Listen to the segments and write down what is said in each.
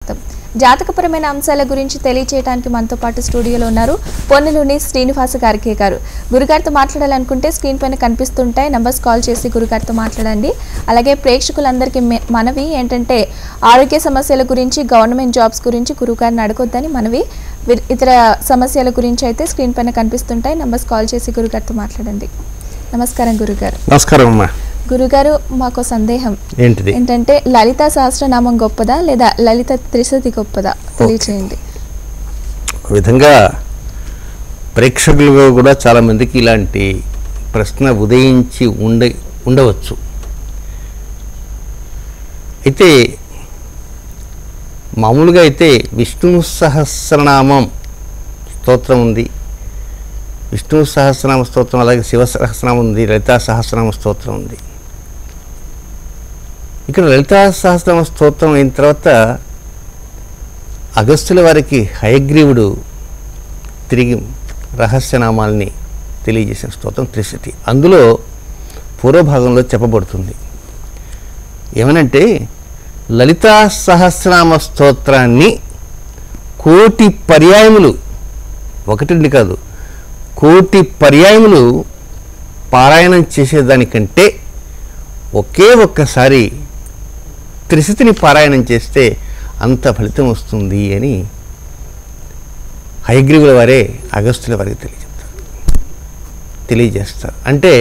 స్వాగతం. జాతకపరమైన అంశాల గురించి తెలియజేయడానికి మనతో పాటు స్టూడియోలో ఉన్నారు పొన్నలూని శ్రీనివాస గారికి గారు. గురుగారితో మాట్లాడాలనుకుంటే స్క్రీన్ పైన కనిపిస్తుంటాయి నంబర్స్ కాల్ చేసి గురుగారితో మాట్లాడండి. అలాగే ప్రేక్షకులందరికీ మనవి ఏంటంటే ఆరోగ్య సమస్యల గురించి, గవర్నమెంట్ జాబ్స్ గురించి గురుగారిని అడగొద్దని మనవి. ఇతర సమస్యల గురించి అయితే స్క్రీన్ పైన కనిపిస్తుంటాయి నంబర్స్ కాల్ చేసి గురుగారితో మాట్లాడండి. నమస్కారం గురుగారు. నమస్కారం అమ్మా. గురుగారు, మాకు సందేహం ఏంటంటే లలిత సహస్రనామం గొప్పదా లేదా లలిత త్రిశతి గొప్పదా తెలియచేయండి. ఒక విధంగా ప్రేక్షకులుగా కూడా చాలా మందికి ఇలాంటి ప్రశ్న ఉదయించి ఉండవచ్చు. అయితే మామూలుగా అయితే విష్ణు సహస్రనామం స్తోత్రం ఉంది, విష్ణు సహస్రనామ స్తోత్రం, అలాగే శివ సహస్రనామం ఉంది, లలితా సహస్రనామ స్తోత్రం ఉంది. ఇక్కడ లలితా సహస్రనామ స్తోత్రం అయిన తర్వాత అగస్త్యుల వారికి హయగ్రీవుడు తిరిగి రహస్యనామాల్ని తెలియజేసిన స్తోత్రం త్రిశతి. అందులో పూర్వభాగంలో చెప్పబడుతుంది ఏమనంటే, లలితా సహస్రనామ స్తోత్రాన్ని 1,000,000 పర్యాయములు, ఒకటి కాదు 1,000,000 పర్యాయములు పారాయణం చేసేదానికంటే ఒకే ఒక్కసారి త్రిశతిని పారాయణం చేస్తే అంత ఫలితం వస్తుంది అని హయగ్రీవుల వారే అగస్త్యుల వారికి తెలియజేస్తారు. అంటే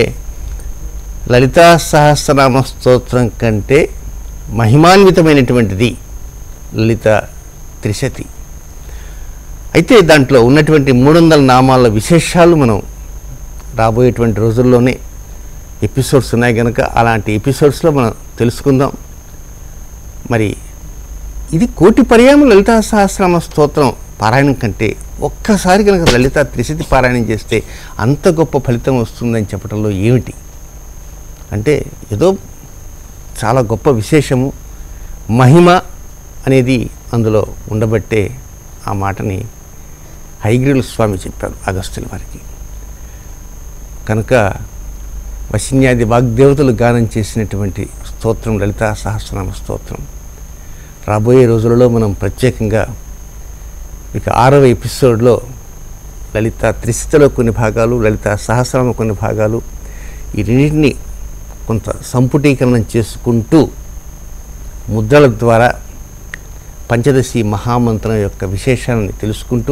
లలితా సహస్రనామ స్తోత్రం కంటే మహిమాన్వితమైనటువంటిది లలిత త్రిశతి. అయితే దాంట్లో ఉన్నటువంటి 300 నామాల విశేషాలు మనం రాబోయేటువంటి రోజుల్లోనే ఎపిసోడ్స్ ఉన్నాయి కనుక అలాంటి ఎపిసోడ్స్లో మనం తెలుసుకుందాం. మరి ఇది 1,000,000 పర్యాయం లలితా సహస్రనామ స్తోత్రం పారాయణం కంటే ఒక్కసారి కనుక లలిత త్రిశతి పారాయణం చేస్తే అంత గొప్ప ఫలితం వస్తుందని చెప్పడంలో ఏమిటి అంటే, ఏదో చాలా గొప్ప విశేషము, మహిమ అనేది అందులో ఉండబట్టే ఆ మాటని హయగ్రీవుల స్వామి చెప్పారు అగస్త్యుల వారికి. కనుక వశిన్యాది వాగ్దేవతలు గానం చేసినటువంటి స్తోత్రం లలితా సహస్రనామ స్తోత్రం. రాబోయే రోజులలో మనం ప్రత్యేకంగా ఇక 6వ ఎపిసోడ్లో లలిత త్రిశతిలో కొన్ని భాగాలు, లలితా సహస్రనామ కొన్ని భాగాలు, ఈ రెండింటిని కొంత సంపుటీకరణం చేసుకుంటూ ముద్రల ద్వారా పంచదశి మహామంత్రం యొక్క విశేషాలను తెలుసుకుంటూ,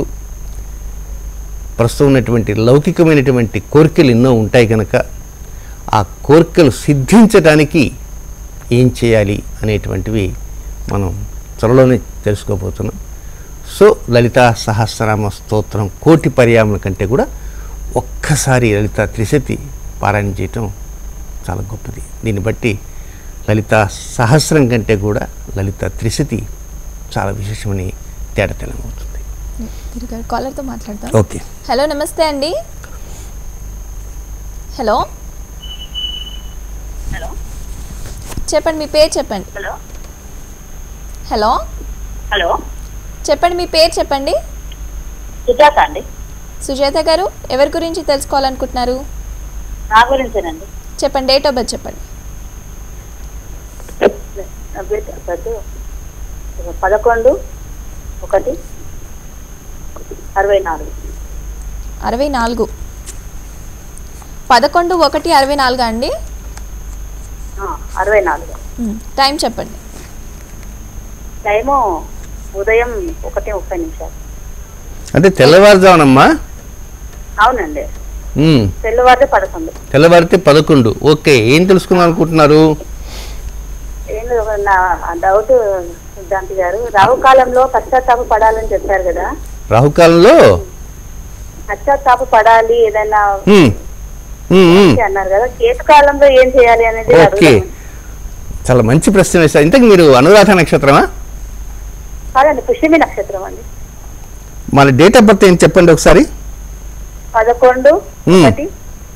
ప్రస్తుతం ఉన్నటువంటి లౌకికమైనటువంటి కోరికలు ఎన్నో ఉంటాయి కనుక ఆ కోరికలు సిద్ధించడానికి ఏం చేయాలి అనేటువంటివి మనం త్వరలోనే తెలుసుకోబోతున్నాం. సో లలితా సహస్రనామ స్తోత్రం 1,000,000 పర్యాయముల కంటే కూడా ఒక్కసారి లలితా త్రిశతి పారాయణం చేయటం చాలా గొప్పది. దీన్ని బట్టి లలితా సహస్రం కంటే కూడా లలితా త్రిశతి చాలా విశేషమని తేటతెల్లమవుతుంది. కాలర్తో మాట్లాడతాం. ఓకే. హలో, నమస్తే అండి. హలో హలో, చెప్పండి మీ పేరు చెప్పండి. హలో హలో హలో, చెప్పండి మీ పేరు చెప్పండి. సుజాత అండి. సుజాత గారు, ఎవరి గురించి తెలుసుకోవాలనుకుంటున్నారు? నా గురించేనండి. చెప్పండి, డేట్ ఆఫ్ బర్త్ చెప్పండి. 11/1/64. 64. 11/1/64 అండి. 64. టైం చెప్పండి. టైము ఉదయం 1:30. అంటే తెల్లవారుజామునమ్మా? అవునండి, తెల్లవారితే 11. తెల్లవారితే 11. ఓకే. ఏం తెలుసుకుందాం అనుకుంటున్నారు? ఏం నా డౌట్ సిద్ధాంతి గారు, రాహుకాలంలో పశ్చాత్తాప పడాలని చెప్పారు కదా. రాహుకాలంలో పశ్చాత్తాప పడాలి ఏదైనా అన్నారు కదా, కేతుకాలంలో ఏం చేయాలి అనేది. ఓకే, చాలా మంచి ప్రశ్న వేశారు. ఇంతకు మీరు అనురాధ నక్షత్రమా? కాదండి, పుష్యమి నక్షత్రం అండి. మన డేట్ ఆఫ్ బర్త్ ఏం చెప్పండి ఒకసారి. 11/1/63.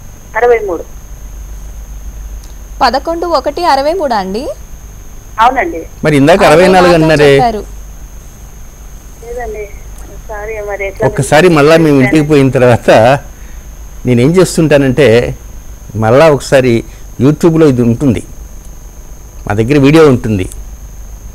11/1/63 అండి. అవునండి. మరి ఇందాక 64 అన్నారే. లేదండి, ఒక్కసారి మళ్ళీ మేము ఇంటికి పోయిన తర్వాత నేనేం చేస్తుంటానంటే, మళ్ళీ ఒకసారి యూట్యూబ్లో ఇది ఉంటుంది, మా దగ్గర వీడియో ఉంటుంది,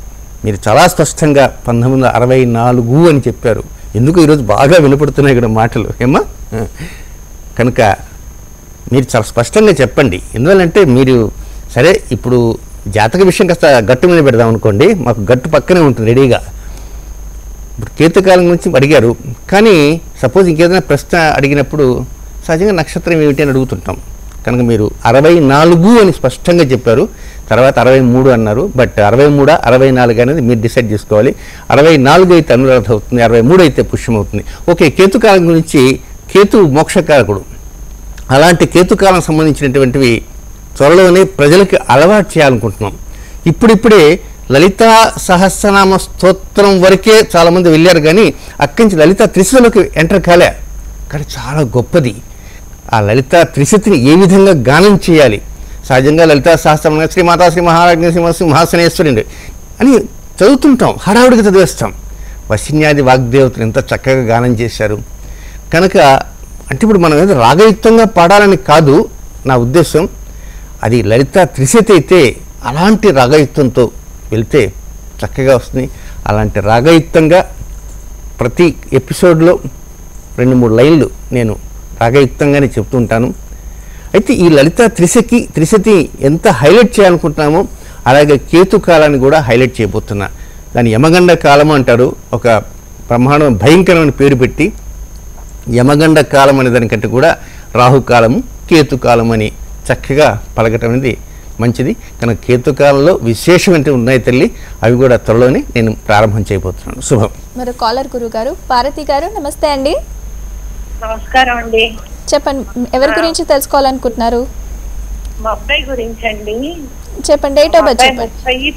మీరు చాలా స్పష్టంగా 1964 అని చెప్పారు. ఎందుకు ఈరోజు బాగా వినపడుతున్నాయి ఇక్కడ మాటలు ఏమా? కనుక మీరు చాలా స్పష్టంగా చెప్పండి. ఎందువల్లంటే మీరు సరే ఇప్పుడు జాతక విషయం కాస్త గట్టు మీద పెడదాం అనుకోండి, మాకు గట్టు పక్కనే ఉంటుంది రెడీగా. ఇప్పుడు కేతుకాలం గురించి అడిగారు, కానీ సపోజ్ ఇంకేదైనా ప్రశ్న అడిగినప్పుడు సహజంగా నక్షత్రం ఏమిటి అని అడుగుతుంటాం. కనుక మీరు 64 అని స్పష్టంగా చెప్పారు, తర్వాత 63 అన్నారు. బట్ 63 64 అనేది మీరు డిసైడ్ చేసుకోవాలి. 64 అయితే అనురాధ అవుతుంది, 63 అయితే పుష్యం అవుతుంది. ఓకే, కేతుకాలం గురించి, కేతు మోక్షకారకుడు. అలాంటి కేతుకాలం సంబంధించినటువంటివి త్వరలోనే ప్రజలకు అలవాటు చేయాలనుకుంటున్నాం. ఇప్పుడిప్పుడే లలితా సహస్రనామ స్తోత్రం వరకే చాలామంది వెళ్ళారు, కానీ అక్కడి నుంచి లలితా త్రిశతిలోకి ఎంటర్ కాలే. కానీ చాలా గొప్పది. ఆ లలితా త్రిశతిని ఏ విధంగా గానం చేయాలి? సహజంగా లలితా సహస్రం శ్రీమాతా శ్రీ మహారాజ్ఞ సింహాసనేశ్వరి అని చదువుతుంటాం, హడావుడికి చదివేస్తాం. వశిన్యాది వాగ్దేవతలు ఎంత చక్కగా గానం చేశారు. కనుక అంటే ఇప్పుడు మనం ఏదో రాగయుక్తంగా పాడాలని కాదు నా ఉద్దేశం. అది లలితా త్రిశతి అయితే అలాంటి రాగయుక్తంతో వెళ్తే చక్కగా వస్తుంది. అలాంటి రాగయుక్తంగా ప్రతి ఎపిసోడ్లో 2-3 లైన్లు నేను రాగయుక్తంగానే చెప్తూ ఉంటాను. అయితే ఈ లలితా త్రిశతి ఎంత హైలైట్ చేయాలనుకుంటున్నామో అలాగే కేతుకాలాన్ని కూడా హైలైట్ చేయబోతున్నా. దాన్ని యమగండ కాలం అంటారు. ఒక బ్రహ్మాండం భయంకరమైన పేరు పెట్టి యమగండ కాలం అనే దానికంటే కూడా రాహుకాలము కేతుకాలం అని చక్కగా పలకటం అనేది మంచిది. కనుక కేతుకాలంలో విశేషమైన ఉన్నాయి తల్లి, అవి కూడా త్వరలోనే నేను ప్రారంభం చేయబోతున్నాను. శుభం. మరి కాలర్ గురువు గారు పార్వతి గారు, నమస్తే అండి. నమస్కారం అండి. చెప్పండి, ఎవరి గురించి తెలుసుకోవాలనుకుంటున్నారు? మా అబ్బాయి గురించి అండి. చెప్పండి, డేట్ ఆఫ్ బర్త్ చెప్పండి.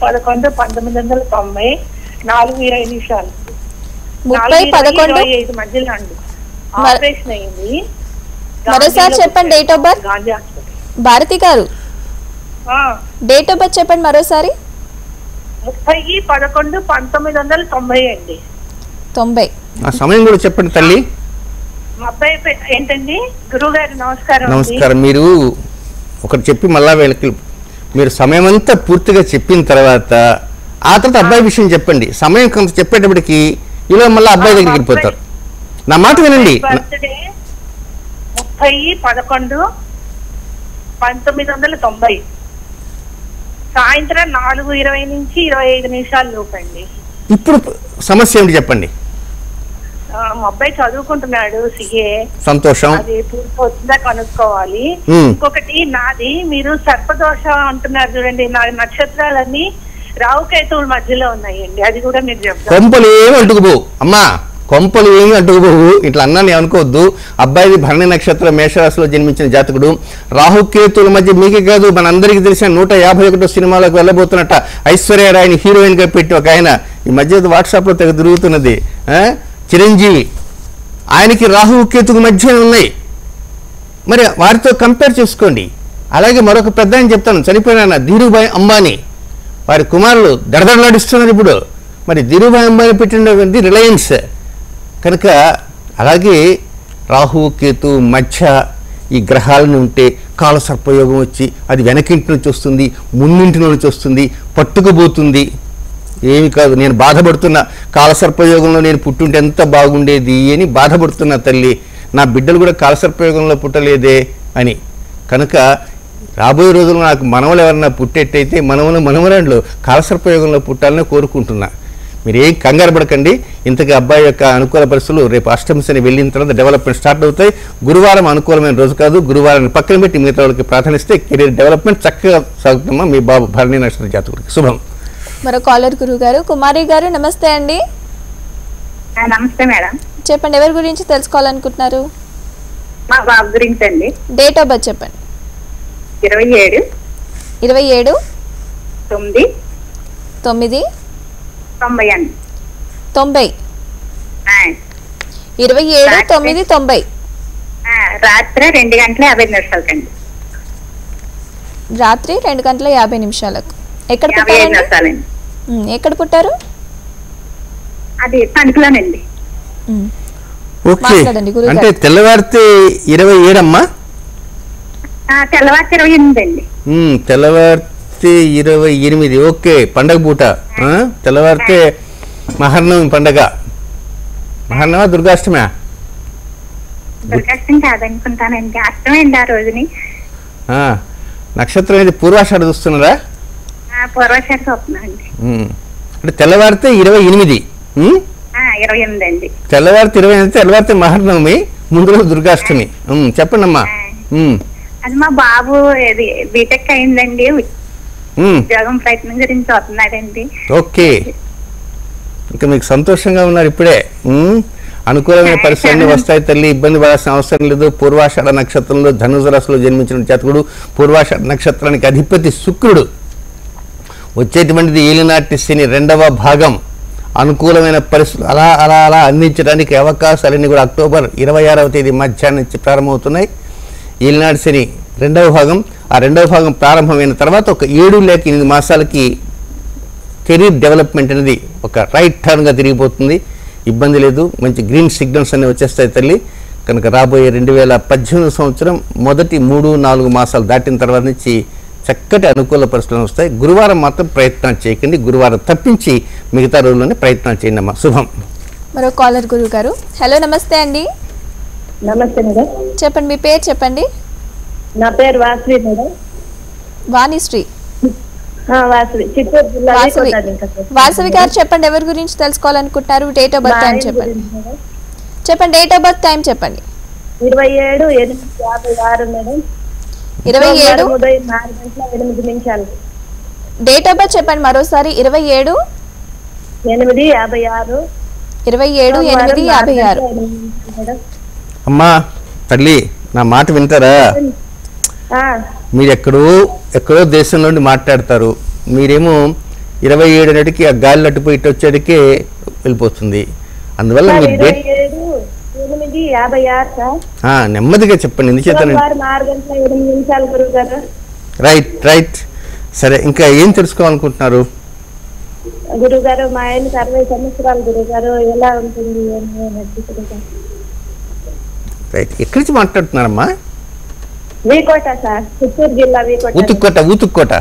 30/11/1990 4:20 30/11 మధ్యలో అండి ఆపరేషన్ అయింది. మరోసారి చెప్పండి date of birth. Gandhi hospital. Bharathi గారు డేట్ ఆఫ్ బర్త్ చెప్పండి మరోసారి. 30/11/1990 అండి. 90. ఆ సమయం కూడా చెప్పండి తల్లి. మా అబ్బాయి ఏంటండి? గురువు గారు నమస్కారం. నమస్కారం. మీరు ఒకటి చెప్పి మళ్ళా వీళ్ళకి మీరు సమయం అంతా పూర్తిగా చెప్పిన తర్వాత ఆ తర్వాత అబ్బాయి విషయం చెప్పండి. సమయం కొంత చెప్పేటప్పటికి ఇలా మళ్ళీ అబ్బాయి దగ్గరికి వెళ్ళిపోతారు. నా మాట వినండి. 30/11/1990 సాయంత్రం 4:20 నుంచి 25 లోపండి. ఇప్పుడు సమస్య ఏమిటి చెప్పండి. మా అబ్బాయి చదువుకుంటున్నాడు సిఏ. సంతోషం. అది పూర్తవుతుందా కనుక్కోవాలి. ఇంకొకటి నాది, మీరు సర్పదోషం అంటున్నారు చూడండి, నా నక్షత్రాలన్నీ రావుకేతువుల మధ్యలో ఉన్నాయండి, అది కూడా మీరు చెప్తారు. కొంపలు ఏమి అంటుకుపోవు అమ్మా, కొంపలు ఏమి అంటుకుపోవు. ఇట్లా అన్నాను అనుకోవద్దు. అబ్బాయిది భరణి నక్షత్రం మేషరాశిలో జన్మించిన జాతకుడు. రాహుకేతుల మధ్య మీకే కాదు మనందరికీ తెలిసిన 151 సినిమాలకు వెళ్ళబోతున్నట్ట ఐశ్వర్యరాయ్ని హీరోయిన్ గా పెట్టి ఒక ఆయన ఈ మధ్య వాట్సాప్ లో తెగ తిరుగుతున్నది చిరంజీవి. ఆయనకి రాహుకేతుకు మధ్య ఉన్నాయి. మరి వారితో కంపేర్ చేసుకోండి. అలాగే మరొక పెద్ద ఆయన చెప్తాను, చనిపోయిన ధీరుభాయ్ అంబానీ, వారి కుమారులు దడదడలాడిస్తున్నారు ఇప్పుడు. మరి ధీరుభాయ్ అంబానీ పెట్టినటువంటి రిలయన్స్. కనుక అలాగే రాహుకేతు మధ్య ఈ గ్రహాలను ఉంటే కాలసర్పయోగం వచ్చి అది వెనకింటి నుంచి వస్తుంది, ముందింటి నుంచి వస్తుంది, పట్టుకుపోతుంది. ఏమి కాదు, నేను బాధపడుతున్నా. కాలసర్పయోగంలో నేను పుట్టుంటే ఎంత బాగుండేది అని బాధపడుతున్నా తల్లి. నా బిడ్డలు కూడా కాలసర్పయోగంలో పుట్టలేదే అని. కనుక రాబోయే రోజుల్లో నాకు మనవలు ఎవరన్నా పుట్టేట్టయితే మనవరాండ్లు కాలసర్పయోగంలో పుట్టాలని కోరుకుంటున్నా. మీరు ఏం కంగారు పడకండి. ఇంతకీ అబ్బాయి యొక్క అనుకూల పరిస్థితులు రేపు అష్టమి శని వెళ్ళిన తర్వాత డెవలప్మెంట్ స్టార్ట్ అవుతాయి. గురువారం అనుకూలమైన రోజు కాదు, గురువారాన్ని పక్కన పెట్టి మిగతా వాళ్ళకి ప్రాధాన్యస్తే కెరీర్ డెవలప్మెంట్ చక్కగా సాగుతుందమ్మా మీ బాబు భరణి నక్షత్ర జాతకుడికి. శుభం. మరో కాలర్ గురువు గారు కుమారి గారు, నమస్తే అండి. నమస్తే మేడం. చెప్పండి, ఎవరి గురించి తెలుసుకోవాలనుకుంటున్నారు? మా బాబు గురించి అండి. డేట్ ఆఫ్ బర్త్ చెప్పండి. 27/9/90. 27/9/90. 27/9/90. రాత్రి 2:50 కండి. రాత్రి 2:50 ఎక్కడ పుట్టారు? ఎక్కడ పుట్టారు? అది తణుకులోనండి. ఓకే, అంటే తెల్లవారితే 27 అమ్మా. తెల్లవారి 28 అండి. తెల్లవారితే 28. ఓకే, పండగ పూట. తెల్లవారితే మహర్నవమి పండగ. మహర్నవ దుర్గాష్టమి? దుర్గాష్టమి కాదనుకుంటానండి, అష్టమండి ఆ రోజుని. నక్షత్రం ఏది? పూర్వాషాఢ చూస్తున్నారా? పూర్వాషాఢ చూస్తున్నాండి. అంటే తెల్లవారితే 28. 28 అండి. తెల్లవారితే 28, తెల్లవారితే మహర్నవమి, ముందు రోజు దుర్గాష్టమి. చెప్పండి అమ్మా. అది మా బాబు బీటెక్ అయిందండి, ఉద్యోగం ప్రయత్నం గురించి చూస్తున్నాడండి. ఓకే, ఇంకా మీకు సంతోషంగా ఉన్నారు ఇప్పుడే. అనుకూలమైన పరిస్థితులు వస్తాయి తల్లి, ఇబ్బంది పడాల్సిన అవసరం లేదు. పూర్వాషాఢ నక్షత్రంలో ధనుసు రాశిలో జన్మించిన జాతకుడు, పూర్వాషాఢ నక్షత్రానికి అధిపతి శుక్రుడు. వచ్చేటువంటిది ఏలినాటి శని 2వ భాగం. అనుకూలమైన పరిస్థితులు అలా అలా అలా అందించడానికి అవకాశాలన్నీ కూడా అక్టోబర్ 26వ తేదీ మధ్యాహ్నం నుంచి ప్రారంభమవుతున్నాయి. ఏలినాటి శని 2వ భాగం. ఆ 2వ భాగం ప్రారంభమైన తర్వాత ఒక 7 లేక 8 మాసాలకి కెరీర్ డెవలప్మెంట్ అనేది ఒక రైట్ టర్న్గా తిరిగిపోతుంది. ఇబ్బంది లేదు, మంచి గ్రీన్ సిగ్నల్స్ అన్నీ వచ్చేస్తాయి తల్లి. కనుక రాబోయే 2018 సంవత్సరం మొదటి 3-4 మాసాలు దాటిన తర్వాత నుంచి చక్కటి అనుకూల పరిస్థితులు వస్తాయి. గురువారం మాత్రం ప్రయత్నాలు చేయకండి, గురువారం తప్పించి మిగతా రోజుల్లోనే ప్రయత్నాలు చేయండి అమ్మా. శుభం. మరో కాలర్ గురువు గారు. హలో, నమస్తే అండి. నమస్తే మేడం. చెప్పండి, మీ పేరు చెప్పండి. నా పేరు వాసవి మేడం. వాణిశ్రీ. వాసవి, చిత్తూరు జిల్లా. వాసవి గారు చెప్పండి, ఎవరి గురించి తెలుసుకోవాలనుకుంటున్నారు? డేట్ ఆఫ్ బర్త్ టైం చెప్పండి. చెప్పండి, డేట్ ఆఫ్ బర్త్ టైం చెప్పండి. 27/8/56 మేడం. 27 ఉదయం 4:08. డేట్ ఆఫ్ బర్త్ చెప్పండి మరోసారి. 27/8/56. 27/8/56. అమ్మా తల్లి, నా మాట వింటారా? మీరు ఎక్కడో దేశం నుండి మాట్లాడతారు. మీరేమో 27 నాటికి ఆ గాలి అట్టుపోయి ఇటు వచ్చేటికే వెళ్ళిపోతుంది. అందువల్ల మీరు డేట్ 27/8/56. నెమ్మదిగా చెప్పండి. ఎందుచేత? 4:08 గురుగారు. రైట్. సరే, ఇంకా ఏం తెలుసుకోవాలనుకుంటున్నారు? గురుగారు, మా ఆయనకి 60 సంవత్సరాలు గురుగారు, ఎలా ఉంటుంది? రైట్. ఎక్కడి నుంచి మాట్లాడుతున్నారమ్మా? వీకోట సార్, చిత్తూరు జిల్లా వీకోట. ఊతుక్కోట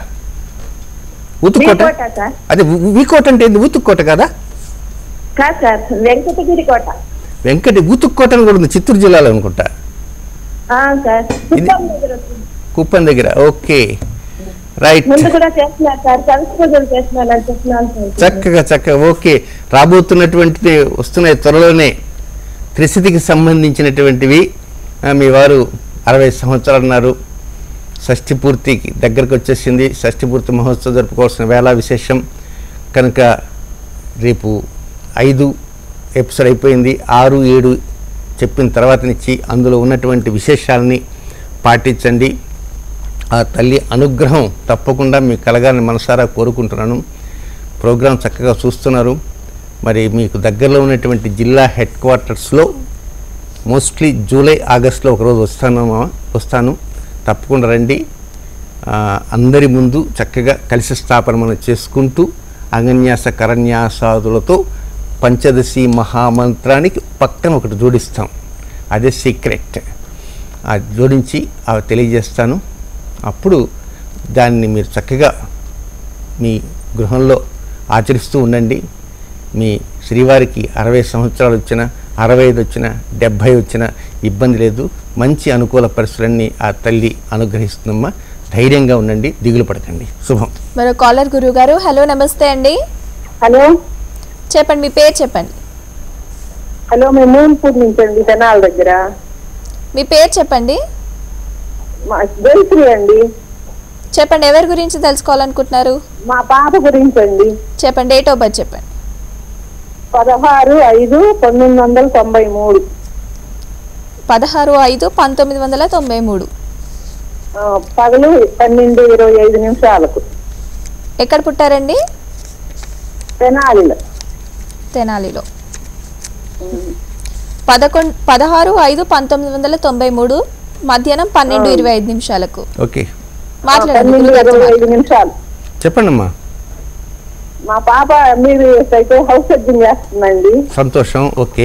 సార్. అదే వీకోట అంటే ఊతుక్కోట కదా? కాదు సార్, వెంకటగిరి కోట. ఊతుక్కోట అని కూడా ఉంది చిత్తూరు జిల్లాలో అనుకుంటా. సార్, కుప్పం దగ్గర. Okay, right. ముందు కూడా చేస్తున్నారు సార్, సంస్కృతులు చేస్తున్నాను అని చెప్తున్నాను సార్. చక్కగా. ఓకే, రాబోతున్నటువంటిది వస్తున్నాయి త్వరలోనే. త్రిశతికి సంబంధించినటువంటివి. మీ వారు 60 సంవత్సరాలు అన్నారు. షష్ఠి పూర్తికి దగ్గరకు వచ్చేసింది. షష్ఠి పూర్తి మహోత్సవం జరుపుకోవాల్సిన వేళ విశేషం కనుక రేపు 5 ఎపిసోడ్ అయిపోయింది. 6, 7 చెప్పిన తర్వాత నుంచి అందులో ఉన్నటువంటి విశేషాలని పాటించండి. ఆ తల్లి అనుగ్రహం తప్పకుండా మీకు కలగాలని మనసారా కోరుకుంటున్నాను. ప్రోగ్రాం చక్కగా చూస్తున్నారు. మరి మీకు దగ్గరలో ఉన్నటువంటి జిల్లా హెడ్ క్వార్టర్స్లో మోస్ట్లీ జూలై, ఆగస్టులో ఒకరోజు వస్తాను. తప్పకుండా రండి. అందరి ముందు చక్కగా కలిసి స్థాపన మనం చేసుకుంటూ అంగన్యాస కరన్యాసాదులతో పంచదశి మహామంత్రానికి పక్కన ఒకటి జోడిస్తాం. అదే సీక్రెట్. అది జోడించి అవి తెలియజేస్తాను. అప్పుడు దాన్ని మీరు చక్కగా మీ గృహంలో ఆచరిస్తూ ఉండండి. మీ శ్రీవారికి 60 సంవత్సరాలు వచ్చినా, 65 వచ్చినా, 70 వచ్చినా ఇబ్బంది లేదు. మంచి అనుకూల పరిస్థితులన్నీ ఆ తల్లి అనుగ్రహిస్తుందమ్మా. ధైర్యంగా ఉండండి, దిగులు పడకండి. శుభం. మరో కాలర్ గురువు గారు. హలో, నమస్తే అండి. హలో, చెప్పండి, మీ పేరు చెప్పండి. హలో, మేము మూన్పూర్ నుంచి అండి, తెనాల దగ్గర. మీ పేరు చెప్పండి. జయశ్రీ అండి. చెప్పండి, ఎవరి గురించి తెలుసుకోవాలనుకుంటున్నారు? మా పాప గురించి అండి. చెప్పండి, డేట్ ఆఫ్ బర్త్ చెప్పండి. 16/5/1993. 16/5/1993. పగలు 12:25. ఎక్కడ పుట్టారండి? తెనాలిలో. 16/5/1993 మధ్యాహ్నం 12:25. ఓకే, మాట్లాడండి. చెప్పండి అమ్మా. మా పాప మీరు హౌస్ సర్జన్ చేస్తుందండి. సంతోషం. ఓకే.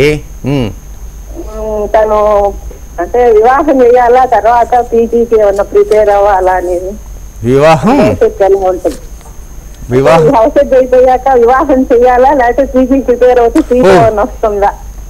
తను అంటే వివాహం చేయాలా, తర్వాత పీటీకి ఏమన్నా ప్రిపేర్ అవ్వాలా అనేది. వివాహం భవిష్యత్తు ఎలా ఉంటుంది? వివాహం భవిష్యత్తు అయిపోయాక వివాహం చేయాలా లేకపోతే పీజీ ప్రిపేర్ అవుతూ శ్రీభవన్ వస్తుందా?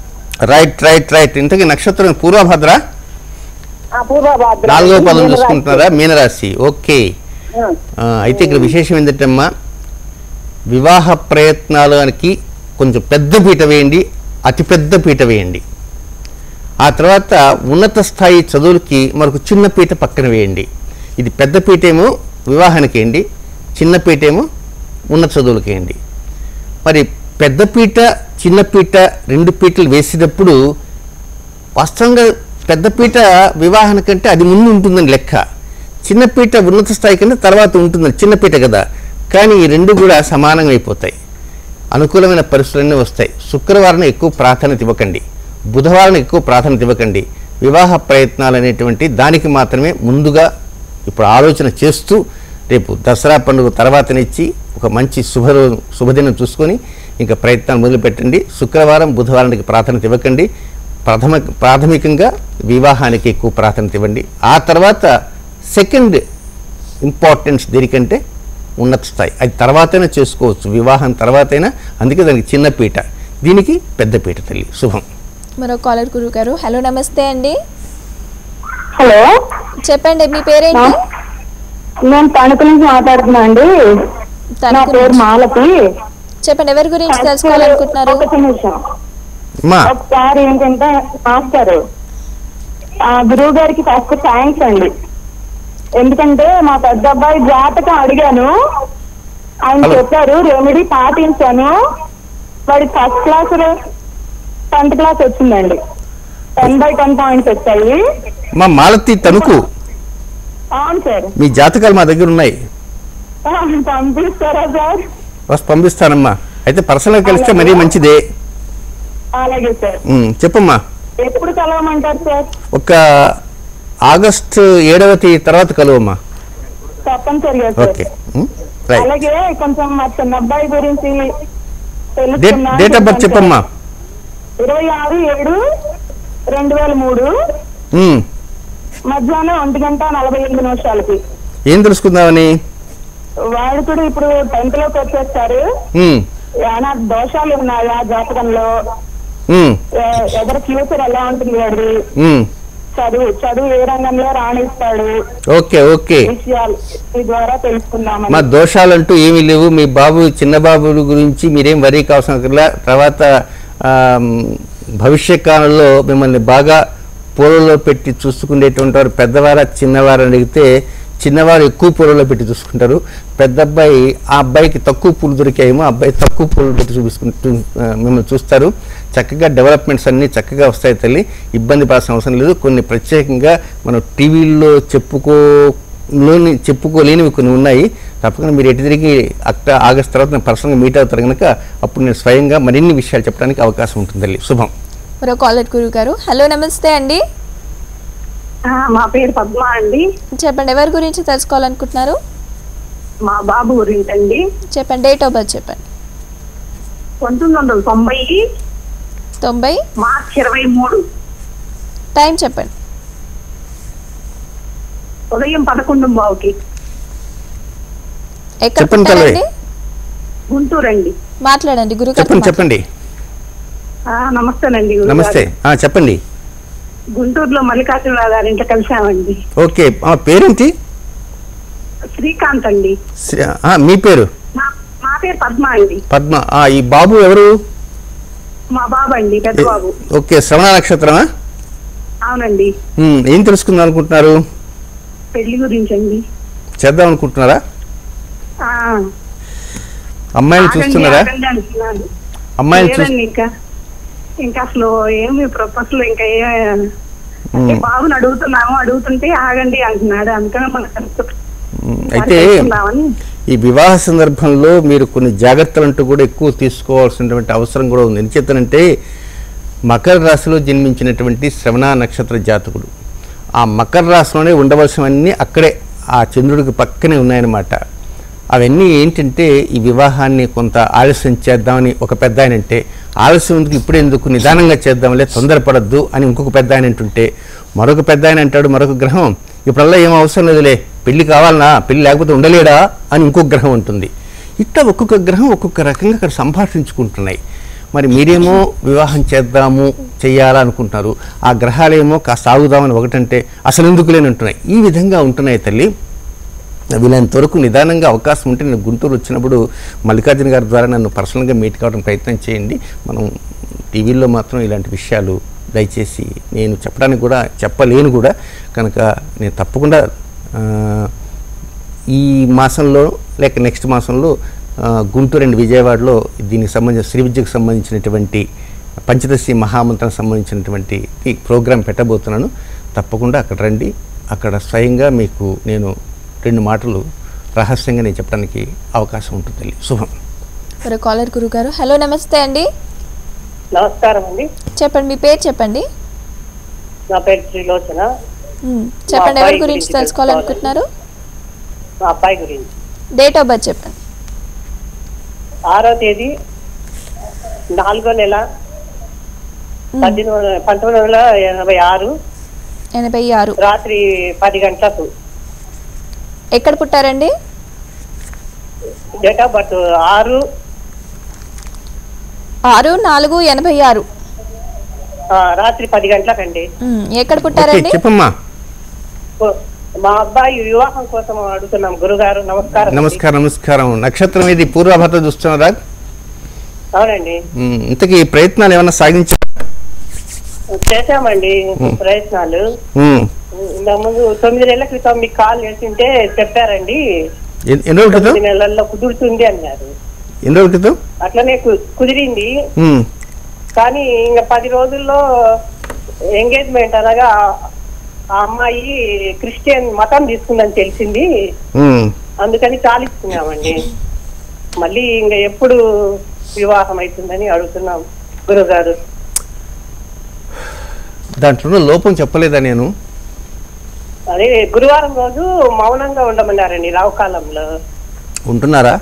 రైట్. ఇంతకీ నక్షత్రం పూర్వభద్ర, పూర్వభాద్ర 4వ పదం చూసుకుంటున్నారా? మీనరాశి. ఓకే. అయితే ఇక్కడ విశేషం ఏంటంటమ్మా, వివాహ ప్రయత్నాలకి కొంచెం పెద్ద పీట వేయండి, అతిపెద్ద పీట వేయండి. ఆ తర్వాత ఉన్నత స్థాయి చదువులకి మరొక చిన్న పీట పక్కన వేయండి. ఇది పెద్ద పీటేమో వివాహానికి వేయండి, చిన్న పీటేమో ఉన్నత చదువులకి వేయండి. మరి పెద్ద పీట చిన్న పీట 2 పీటలు వేసినప్పుడు వాస్తవంగా పెద్ద పీట వివాహానికంటే అది ముందు ఉంటుందని లెక్క, చిన్న పీట ఉన్నత స్థాయి కంటే తర్వాత ఉంటుందని, చిన్న పీట కదా. కానీ ఈ 2 కూడా సమానంగా అయిపోతాయి. అనుకూలమైన పరిస్థితులన్నీ వస్తాయి. శుక్రవారం ఎక్కువ ప్రాధాన్యత ఇవ్వకండి, బుధవారం ఎక్కువ ప్రాధాన్యత ఇవ్వకండి. వివాహ ప్రయత్నాలు అనేటువంటి దానికి మాత్రమే ముందుగా ఇప్పుడు ఆలోచన చేస్తూ రేపు దసరా పండుగ తర్వాతనిచ్చి ఒక మంచి శుభదినం చూసుకొని ఇంకా ప్రయత్నాలు మొదలుపెట్టండి. శుక్రవారం బుధవారానికి ప్రాధాన్యత ఇవ్వకండి. ప్రాథమికంగా వివాహానికి ఎక్కువ ప్రాధాన్యత ఇవ్వండి. ఆ తర్వాత సెకండ్ ఇంపార్టెన్స్ దేనికంటే ఉన్నత స్థాయి, అది తర్వాతైనా చేసుకోవచ్చు, వివాహం తర్వాతైనా. అందుకే దానికి చిన్న పీట, దీనికి పెద్ద పీట తల్లి. శుభం. మరో కాలర్ గురువు గారు. హలో, నమస్తే అండి. హలో, చెప్పండి, మీ పేరేంటి? నేను తణుకు నుంచి మాట్లాడుతున్నా అండి. నా పేరు మాలతి. చెప్పండి, ఎవరి గురించి తెలుసుకోవాలనుకుంటున్నారు? ఒక నిమిషం. ఒకసారి ఏంటంటే మాస్టర్ గురువు గారికి ఫస్ట్ థ్యాంక్స్ అండి. ఎందుకంటే మా పెద్ద అబ్బాయి జాతకం అడిగాను, ఆయన చెప్పారు, రెమెడీ పాటించాను. వాడికి ఫస్ట్ క్లాస్ 10th క్లాస్ వచ్చిందండి. 10/10 పాయింట్స్ వచ్చాయి. మా మాలతి తణుకు. అవును సార్. మీ జాతకాలు మా దగ్గర ఉన్నాయి. పంపిస్తారా సార్? పంపిస్తానమ్మా. అయితే పర్సనల్గా కలిస్తే మరీ మంచిదే. అలాగే సార్. చెప్పమ్మా. ఎప్పుడు కలవమంటారు సార్? ఒక ఆగస్టు 7వ తేదీ తర్వాత కలువమ్మా. తప్పనిసరిగా సార్. ఓకే. అలాగే కొంచెం మా చిన్న అబ్బాయి గురించి డేట్ ఆఫ్ బర్త్ చెప్పమ్మా. 26/7/2003 మధ్యాహ్నం 1:48 ఏం తెలుసుకుందామని? వాడు కూడా ఇప్పుడు 10th లోకి వచ్చేస్తారు. ఏమైనా దోషాలు ఉన్నాయా జాతకంలో? ఎదరు ఫ్యూచర్ ఎలా ఉంటుంది వాడి? చదువు ఏ రంగంలో రాణిస్తాడు? ఓకే విషయాలు మీ ద్వారా తెలుసుకుందామని. మా దోషాలంటూ ఏమీ లేవు. మీ బాబు చిన్న బాబు గురించి మీరేం వరీ కావాల్సిన తర్వాత భవిష్యత్ కాలంలో మిమ్మల్ని బాగా పూలలో పెట్టి చూసుకునేటువంటి వారు పెద్దవారు చిన్నవారు అడిగితే చిన్నవారు ఎక్కువ పూలలో పెట్టి చూసుకుంటారు. పెద్ద అబ్బాయి ఆ అబ్బాయికి తక్కువ పూలు దొరికాయేమో, అబ్బాయి తక్కువ పూలు పెట్టి మిమ్మల్ని చూస్తారు. చక్కగా డెవలప్మెంట్స్ అన్నీ చక్కగా వస్తాయి తల్లి, ఇబ్బంది పడాల్సిన అవసరం లేదు. కొన్ని ప్రత్యేకంగా మనం టీవీల్లో చెప్పుకోలేనివి కొన్ని ఉన్నాయి. తప్పకుండా మీరు ఎటు తిరిగి ఆగస్టు తర్వాత నేను పర్సనల్గా మీట్ అవుతారు కనుక అప్పుడు నేను స్వయంగా మరిన్ని విషయాలు చెప్పడానికి అవకాశం ఉంటుంది తల్లి. శుభం. మరో కాలర్ గురువు గారు. హలో, నమస్తే అండి. మా పేరు పద్మ అండి. చెప్పండి, ఎవరి గురించి తెలుసుకోవాలనుకుంటున్నారు? మా బాబు గురించి అండి. చెప్పండి, డేట్ ఆఫ్ బర్త్ చెప్పండి. 1990 మార్చి 23. టైం చెప్పండి. ఉదయం 11:15. ఎక్కడ పుట్టారండి? గుంటూరు అండి. మాట్లాడండి గురువు. చెప్పండి. నమస్తేనండి. నమస్తే, చెప్పండి. గుంటూరులో మల్లికార్జునరావు గారి ఇంట్లో కలిసామండి. ఓకే. పేరేంటి? శ్రీకాంత్ అండి. మీ పేరు? మా పేరు పద్మ అండి. పద్మ. ఈ బాబు ఎవరు? మా బాబు అండి, పెద్ద బాబు. ఓకే. శ్రవణ నక్షత్రమా? అవునండి. ఏం తెలుసుకుందాం అనుకుంటున్నారు? పెళ్లి గురించి అండి. చేద్దాం అనుకుంటున్నారా? అమ్మాయిని చూస్తున్నారా? అమ్మాయిని ఇంకా అసలు ఏమి ప్రపోజల్ ఇంకా బాబుని అడుగుతుంటే ఆగండి అంటున్నాడు. అందుకని అయితే ఈ వివాహ సందర్భంలో మీరు కొన్ని జాగ్రత్తలు అంటూ కూడా ఎక్కువ తీసుకోవాల్సినటువంటి అవసరం కూడా ఉంది. ఎందుచేతనంటే మకర రాశిలో జన్మించినటువంటి శ్రవణ నక్షత్ర జాతకుడు ఆ మకర రాశిలోనే ఉండవలసినవన్నీ అక్కడే ఆ చంద్రుడికి పక్కనే ఉన్నాయన్నమాట. అవన్నీ ఏంటంటే ఈ వివాహాన్ని కొంత ఆలస్యం చేద్దామని ఒక పెద్ద ఆయన అంటే, ఆలస్యం ఎందుకు ఇప్పుడు ఎందుకు నిదానంగా చేద్దాంలే తొందరపడద్దు అని ఇంకొక పెద్ద ఆయన అంటుంటే, మరొక పెద్ద ఆయన అంటాడు, మరొక గ్రహం ఇప్పుడల్లా ఏం అవసరం లేదులే పెళ్లి కావాలనా, పెళ్లి లేకపోతే ఉండలేడా అని ఇంకొక గ్రహం ఉంటుంది. ఇట్లా ఒక్కొక్క గ్రహం ఒక్కొక్క రకంగా అక్కడ సంభాషించుకుంటున్నాయి. మరి మీరేమో వివాహం చేయాలనుకుంటున్నారు, ఆ గ్రహాలేమో కాస్త ఆగుదామని ఒకటంటే అసలు ఎందుకు లేనంటున్నాయి. ఈ విధంగా ఉంటున్నాయి తల్లి. వీళ్ళంతవరకు నిదానంగా అవకాశం ఉంటే నేను గుంటూరు వచ్చినప్పుడు మల్లికార్జున గారి ద్వారా నన్ను పర్సనల్గా మీట్ కావడం ప్రయత్నం చేయండి. మనం టీవీల్లో మాత్రం ఇలాంటి విషయాలు దయచేసి నేను చెప్పడానికి కూడా చెప్పలేను కూడా. కనుక నేను తప్పకుండా ఈ మాసంలో లేక నెక్స్ట్ మాసంలో గుంటూరు అండ్ విజయవాడలో దీనికి సంబంధించిన శ్రీ విద్యకు సంబంధించినటువంటి పంచదశి మహామంత్రానికి సంబంధించినటువంటి ప్రోగ్రాం పెట్టబోతున్నాను. తప్పకుండా అక్కడ రండి. అక్కడ స్వయంగా మీకు నేను 2 మాటలు రహస్యంగా నేను చెప్పడానికి అవకాశం ఉంటుంది. శుభం. మరో కాలర్ గురుగారు. హలో, నమస్తే అండి. నమస్కారం అండి. చెప్పండి, మీ పేరు చెప్పండి. నా పేరు శ్రీలోచన. చెప్పండి, ఎవరి గురించి తెలుసుకోవాలనుకుంటున్నారు? మా అబ్బాయి గురించి. డేట్ ఆఫ్ బర్త్ చెప్పండి. 6వ తేదీ 4వ నెల 1986 రాత్రి 10 గంటలకు. ఎక్కడ పుట్టారండి? డేట్ ఆఫ్ బర్త్ 6/4/86 రాత్రి 10 గంటలకండి. ఎక్కడ పుట్టారండి? చెప్పమ్మా. మా అబ్బాయి వివాహం కోసం అడుగుతున్నాం గురుగారు. నమస్కారం. నమస్కారం. నక్షత్రం ఇది పూర్వభద్ర చూస్తున్నారా? అవునండి. ఇంతకీ ప్రయత్నాలు ఏమన్నా సాగించారా? చేశామండి ప్రయత్నాలు. ముందు 9 నెలల క్రితం మీకు కాల్ చేసింటే చెప్పారండి 9 నెలల్లో కుదురుతుంది అన్నారు. ఎన్ని రోజుల క్రితం? అట్లనే కుదిరింది. కానీ ఇంకా 10 రోజుల్లో ఎంగేజ్మెంట్ అనగా ఆ అమ్మాయి క్రిస్టియన్ మతం తీసుకుందని తెలిసింది. అందుకని చాలిస్తున్నామండి. మళ్ళీ ఇంకా ఎప్పుడు వివాహం అవుతుందని అడుగుతున్నాం గురుగారు. దాంట్లో లోపం చెప్పలేదా నేను? అదే గురువారం రోజు మౌనంగా ఉండమన్నారండి రావుకాలంలో. ఉంటున్నారా?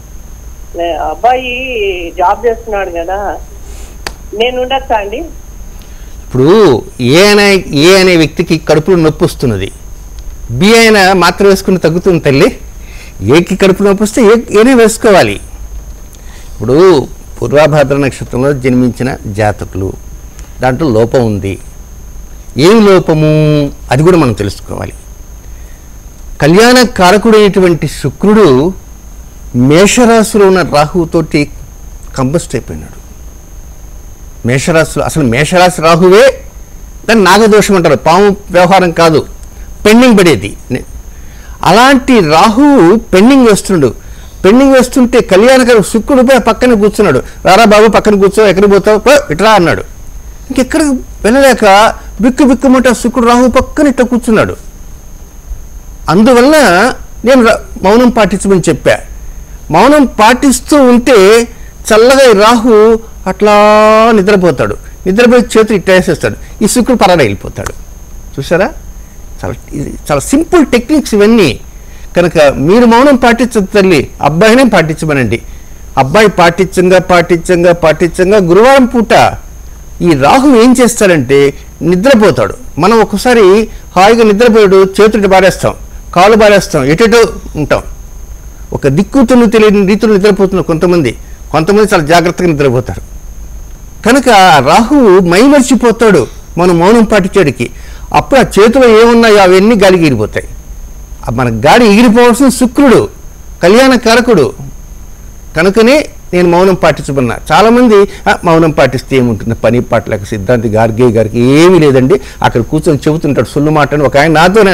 అబ్బాయి జాబ్ చేస్తున్నాడు కదా, నేను ఉండొచ్చా అండి? ఇప్పుడు ఏ అనే వ్యక్తికి కడుపులో నొప్పి వస్తున్నది, బి అయినా మాత్ర వేసుకుని తగ్గుతుంది తల్లి. ఏకి కడుపు నొప్పి వస్తే ఏనే వేసుకోవాలి. ఇప్పుడు పూర్వభాద్ర నక్షత్రంలో జన్మించిన జాతకులు దాంట్లో లోపం ఉంది. ఏం లోపము అది కూడా మనం తెలుసుకోవాలి. కళ్యాణ కారకుడైనటువంటి శుక్రుడు మేషరాశిలో ఉన్న రాహువుతోటి కంబస్ట్ అయిపోయినాడు. మేషరాశిలో అసలు మేషరాశి రాహువే దాన్ని నాగదోషం అంటారు. పాము వ్యవహారం కాదు, పెండింగ్ పడేది. అలాంటి రాహువు పెండింగ్ వేస్తున్నాడు. పెండింగ్ వేస్తుంటే కళ్యాణకారు శుక్రుడు పోయి పక్కన కూర్చున్నాడు. రారా బాబు పక్కన కూర్చో, ఎక్కడికి పోతావు, ఇట్లా అన్నాడు. ఇంకెక్కడికి వెళ్ళలేక బిక్కుమంటే శుక్రుడు రాహు పక్కన ఇట్లా కూర్చున్నాడు. అందువల్ల నేను మౌనం పాటించమని చెప్పా. మౌనం పాటిస్తూ ఉంటే చల్లగా రాహు అట్లా నిద్రపోతాడు. నిద్రపోయి చేతులు ఇట్లా వేసేస్తాడు. ఈ శుక్రుడు పరాడ వెళ్ళిపోతాడు. చూసారా? చాలా సింపుల్ టెక్నిక్స్ ఇవన్నీ. కనుక మీరు మౌనం పాటించదు తల్లి, అబ్బాయినే పాటించమనండి. అబ్బాయి పాటించంగా గురువారం పూట ఈ రాహు ఏం చేస్తాడంటే నిద్రపోతాడు. మనం ఒక్కసారి హాయిగా నిద్రపోయాడు, చేతులు బారేస్తాం, కాళ్ళు బారేస్తాం, ఎటెటో ఉంటాం. ఒక దిక్కుతులు తెలియని రీతిలో నిద్రపోతున్నారు కొంతమంది చాలా జాగ్రత్తగా నిద్రపోతారు. కనుక రాహువు మైమర్చిపోతాడు మనం మౌనం పాటించేడికి. అప్పుడు ఆ చేతిలో ఏమున్నాయో అవన్నీ గాలికి ఎగిరిపోతాయి. మన గాలి ఎగిరిపోవాల్సిన శుక్రుడు కళ్యాణ కారకుడు. కనుకనే నేను మౌనం పాటించమన్నా. చాలామంది మౌనం పాటిస్తే ఏముంటుంది, పని పాటలేక సిద్ధాంతి గార్గే గారికి ఏమీ లేదండి, అక్కడ కూర్చొని చెబుతుంటాడు సుల్లు మాటని ఒక ఆయన నాతోనే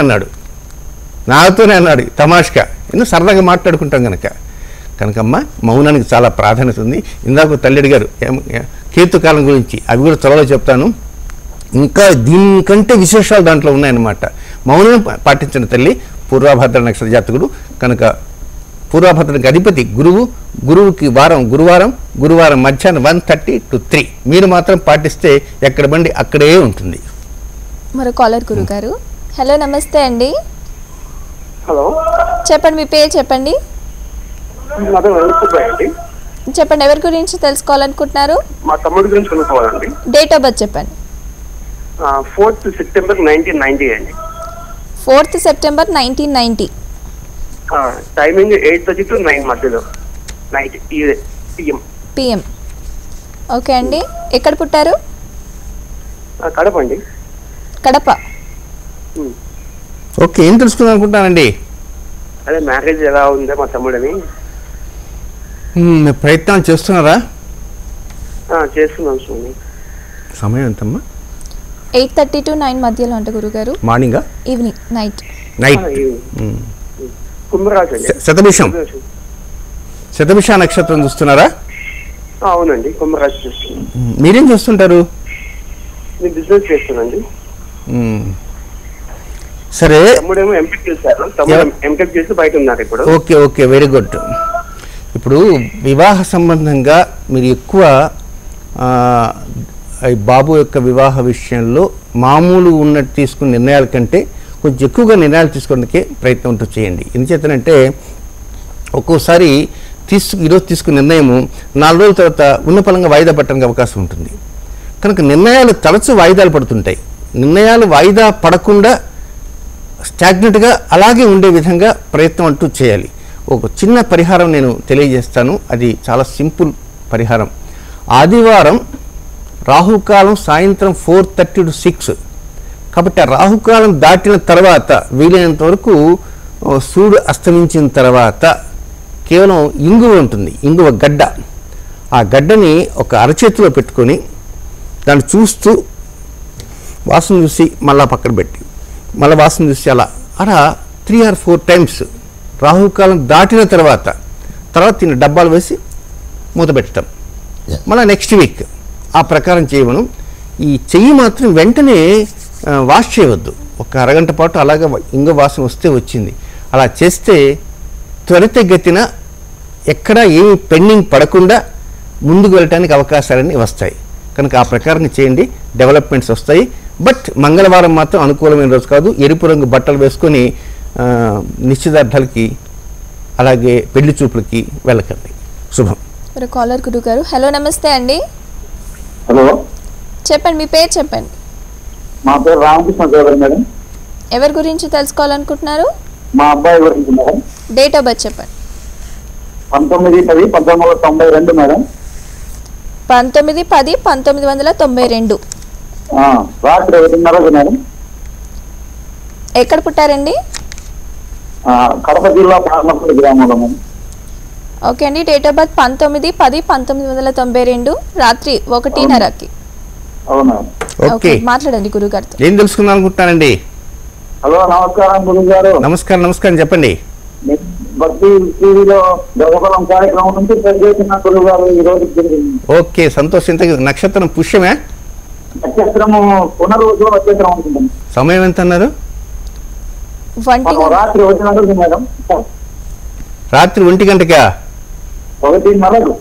అన్నాడు తమాష్గా. ఎందుకు సరదాగా మాట్లాడుకుంటాం కనుకమ్మ మౌనానికి చాలా ప్రాధాన్యత ఉంది. ఇందాక తల్లిడి గారు కేతుకాలం గురించి అవి కూడా త్వరలో చెప్తాను. ఇంకా దీనికంటే విశేషాలు దాంట్లో ఉన్నాయన్నమాట. మౌనం పాటించిన తల్లి పూర్వభద్ర నక్షత్ర జాతకుడు. కనుక పూర్వభద్రకి అధిపతి గురువుకి గురువారం మధ్యాహ్నం 1:30 to 3. మీరు మాత్రం పాటిస్తే ఎక్కడ బండి అక్కడే ఉంటుంది. మరో కాలర్ గురుగారు. హలో, నమస్తే అండి. హలో, చెప్పండి, మీ పేరు చెప్పండి. చెప్పండి, ఎవరి గురించి తెలుసుకోవాలనుకుంటున్నారు? మా తమ్ముడి గురించి తెలుసుకోవాలండి. డేట్ ఆఫ్ బర్త్ చెప్పండి. 4th September 1990 అండి. 4th September 1990. టైమింగ్ 8:30 to 9 మధ్యలో నైట్ PM. ఓకే అండి, ఎక్కడ పుట్టారు? కడప అండి. కడప. ఓకే, ఏం తెలుసుకుందాం అనుకుంటానండి? అదే మ్యారేజ్ ఎలా ఉందో మా తమ్ముడని. ప్రయత్నాలు చేస్తున్నారా? చేస్తున్నాం స్వామి. సమయం ఎంతమ్మా? 8:30 to 9 మధ్యలో అంట గురుగారు. మార్నింగా? Evening, night. కుంభరాశి అండి. శతభిష నక్షత్రం చూస్తున్నారా? అవునండి, కుంభరాశి చూస్తున్నాను. మీరేం చేస్తుంటారు? నేను బిజినెస్ చేస్తానండి. సరే, తమ్ముడేమో ఎంటెక్ చేశారు. ఎంటెక్ చేసి బయట ఉన్నారు ఇప్పుడు. Okay okay, very good. ఇప్పుడు వివాహ సంబంధంగా మీరు ఎక్కువ బాబు యొక్క వివాహ విషయంలో మామూలు ఉన్నట్టు తీసుకున్న నిర్ణయాల కంటే కొంచెం ఎక్కువగా నిర్ణయాలు తీసుకోవడానికి ప్రయత్నం ఉంటూ చేయండి. ఎందుచేతనంటే ఒక్కోసారి ఈరోజు తీసుకున్న నిర్ణయము 4 రోజుల తర్వాత ఉన్న పరంగా వాయిదా పట్టడానికి అవకాశం ఉంటుంది. కనుక నిర్ణయాలు తరచూ వాయిదాలు పడుతుంటాయి. నిర్ణయాలు వాయిదా పడకుండా స్టాగ్నెట్గా అలాగే ఉండే విధంగా ప్రయత్నం అంటూ చేయాలి. ఒక చిన్న పరిహారం నేను తెలియజేస్తాను, అది చాలా సింపుల్ పరిహారం. ఆదివారం రాహుకాలం సాయంత్రం 4:30 to 6. కాబట్టి ఆ రాహుకాలం దాటిన తర్వాత వీలైనంత వరకు సూర్యుడు అస్తమించిన తర్వాత కేవలం ఇంగువ ఉంటుంది, ఇంగువ గడ్డ. ఆ గడ్డని ఒక అరచేతిలో పెట్టుకొని దాన్ని చూస్తూ వాసన చూసి మళ్ళా పక్కన పెట్టి మళ్ళీ వాసన చూసి అలా 3 or 4 times రాహుకాలం దాటిన తర్వాత దీన్ని డబ్బాలు వేసి మూత పెట్టడం. మళ్ళీ నెక్స్ట్ వీక్ ఆ ప్రకారం చేయమను. ఈ చెయ్యి మాత్రం వెంటనే వాష్ చేయవద్దు. ఒక అరగంట పాటు అలాగే ఇంగువ వాసన వస్తే వచ్చింది. అలా చేస్తే త్వరితగతిన ఎక్కడా ఏమి పెండింగ్ పడకుండా ముందుకు వెళ్ళటానికి అవకాశాలన్నీ వస్తాయి. కనుక ఆ ప్రకారం చేయండి, డెవలప్మెంట్స్ వస్తాయి. బట్ మంగళవారం మాత్రం అనుకూలమైన రోజు కాదు. ఎరుపు రంగు బట్టలు వేసుకొని నిశ్చితార్థాలకి అలాగే పెళ్లి చూపులకి వెళ్ళకండి. శుభం. కాలర్ గురువు గారు. హలో, నమస్తే అండి. హలో, చెప్పండి, మీ పేరు చెప్పండి. మా పేరు రామకృష్ణ గౌడర్ మేడం. ఎవరి గురించి తెలుసుకోవాలనుకుంటున్నారు? మా అబ్బాయి గురించి మేడం. డేట్ ఆఫ్ బర్త్ చెప్పండి. 19/10/1992 మేడం. 19/10/1992. రాత్రి 1:30 మేడం. ఎక్కడ పుట్టారండి? కడప జిల్లా పార్లపల్లి గ్రామంలో మేడం. ఓకే అండి, డేట్ ఆఫ్ బర్త్ 19/10/1992 రాత్రి 1:30కి. అవునా? ఓకే, మాట్లాడండి గురుగారితో. ఏం తెలుసుకుందాం అనుకుంటున్నానండి? హలో, నమస్కారం గురువు గారు. నమస్కారం, చెప్పండి. భక్తి టీవీలో గర్భఫలం కార్యక్రమం నుంచి పనిచేసిన గురువు గారు ఈ రోజు జరిగింది. ఓకే, సంతోషం. నక్షత్రం పుష్యమే? నక్షత్రము పునర్వసులో నక్షత్రం ఉంటుంది. సమయం ఎంత అన్నారు? రాత్రి 1:30 మేడం. రాత్రి 1 గంటకా? 1:30.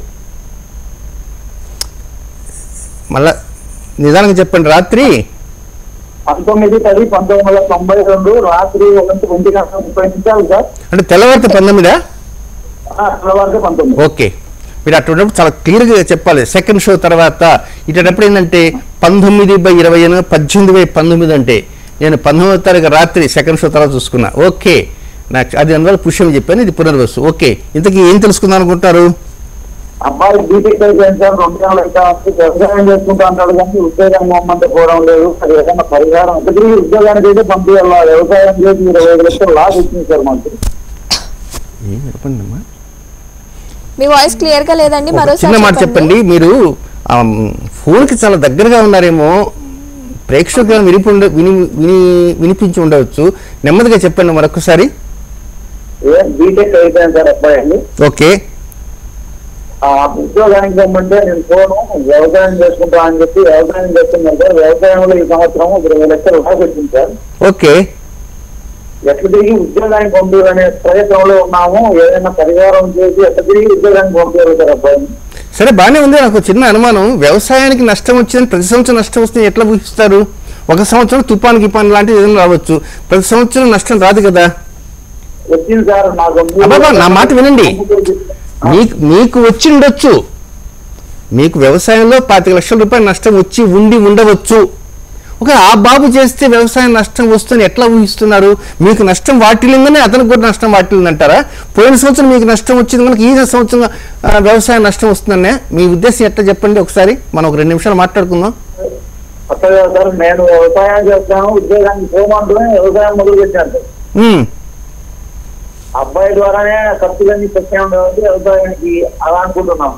మళ్ళా నిదానంగా చెప్పండి. రాత్రి 19/10/1992 రాత్రి 1:30 సార్. అంటే తెల్లవారితే 19? తెల్లవారితే 19. ఓకే, మీరు అటువంటిప్పుడు చాలా క్లియర్గా చెప్పాలి. సెకండ్ షో తర్వాత ఇటప్పుడు ఏంటంటే 19/20 18/19 అంటే నేను 19వ తారీఖు రాత్రి సెకండ్ షో తర్వాత చూసుకున్నా. ఓకే, నాకు అది అందువల్ల పుష్యం చెప్పాను, ఇది పునర్వసు. ఓకే, ఇంతకీ ఏం తెలుసుకుందాం అనుకుంటారు? అబ్బాయి బీటెక్ అయిపోయింది సార్. 2 నెలలు అయితే వ్యవసాయం చేసుకుంటా అంటాడు కానీ ఉద్యోగం పోమంటే పోవడం లేదు. అది ఏదైనా పరిహారం ఒకటి ఉద్యోగానికి అయితే పంపించాలా. వ్యవసాయం చేసి 25 లక్షలు లాస్ వచ్చింది సార్ మాకు. మీ వాయిస్ క్లియర్ గా లేదండి, చిన్న మాట చెప్పండి. మీరు ఫోన్కి చాలా దగ్గరగా ఉన్నారేమో, ప్రేక్షకులను వినిపించి ఉండవచ్చు. నెమ్మదిగా చెప్పండి మరొకసారి. బీటెక్ అయిపోయింది సార్ అబ్బాయి అండి. ఓకే, ఉద్యోగానికి పంపంటే నేను పోను, వ్యవసాయం చేసుకుంటా అని చెప్పి వ్యవసాయం చేస్తున్నాను సార్. వ్యవసాయంలో ఈ సంవత్సరం 20 లక్షలు లాస్ వచ్చింది సార్. ఓకే, ఎట్లా తిరిగి ఉద్యోగానికి పంపించాలనే ప్రయత్నంలో ఉన్నాము. ఏదైనా పరిహారం చేసి ఎట్లా తిరిగి ఉద్యోగానికి పంపించారు సార్ అబ్బాయిని. సరే, బాగానే ఉంది. నాకు చిన్న అనుమానం, వ్యవసాయానికి నష్టం వచ్చిందని ప్రతి సంవత్సరం నష్టం వస్తే ఎట్లా ఊహిస్తారు? ఒక సంవత్సరం తుఫాన్ గిపాన్ లాంటిది ఏదైనా రావచ్చు, ప్రతి సంవత్సరం నష్టం రాదు కదా. వచ్చింది సార్ నాకు. నా మాట వినండి, మీకు వచ్చి ఉండొచ్చు. మీకు వ్యవసాయంలో 25 లక్షల రూపాయలు నష్టం వచ్చి ఉండవచ్చు. ఒక ఆ బాబు చేస్తే వ్యవసాయం నష్టం వస్తుందని ఎట్లా ఊహిస్తున్నారు? మీకు నష్టం వాటిల్లిందని అతనికి కూడా నష్టం వాటిల్లిందంటారా? పోయిన సంవత్సరం మీకు నష్టం వచ్చింది కనుక ఈ సంవత్సరం వ్యవసాయం నష్టం వస్తుందనే మీ ఉద్దేశం ఎట్లా చెప్పండి ఒకసారి, మనం ఒక 2 నిమిషాలు మాట్లాడుకుందాం. కొత్తగా సార్ నేను వ్యవసాయం చేస్తాను, ఉద్యోగానికి పోమంటూనే వ్యవసాయం మొదలు పెట్టాను. అబ్బాయి ద్వారానే ఖర్చులన్నీ పెట్టాము కాబట్టి వ్యవసాయానికి అలా అనుకుంటున్నాం.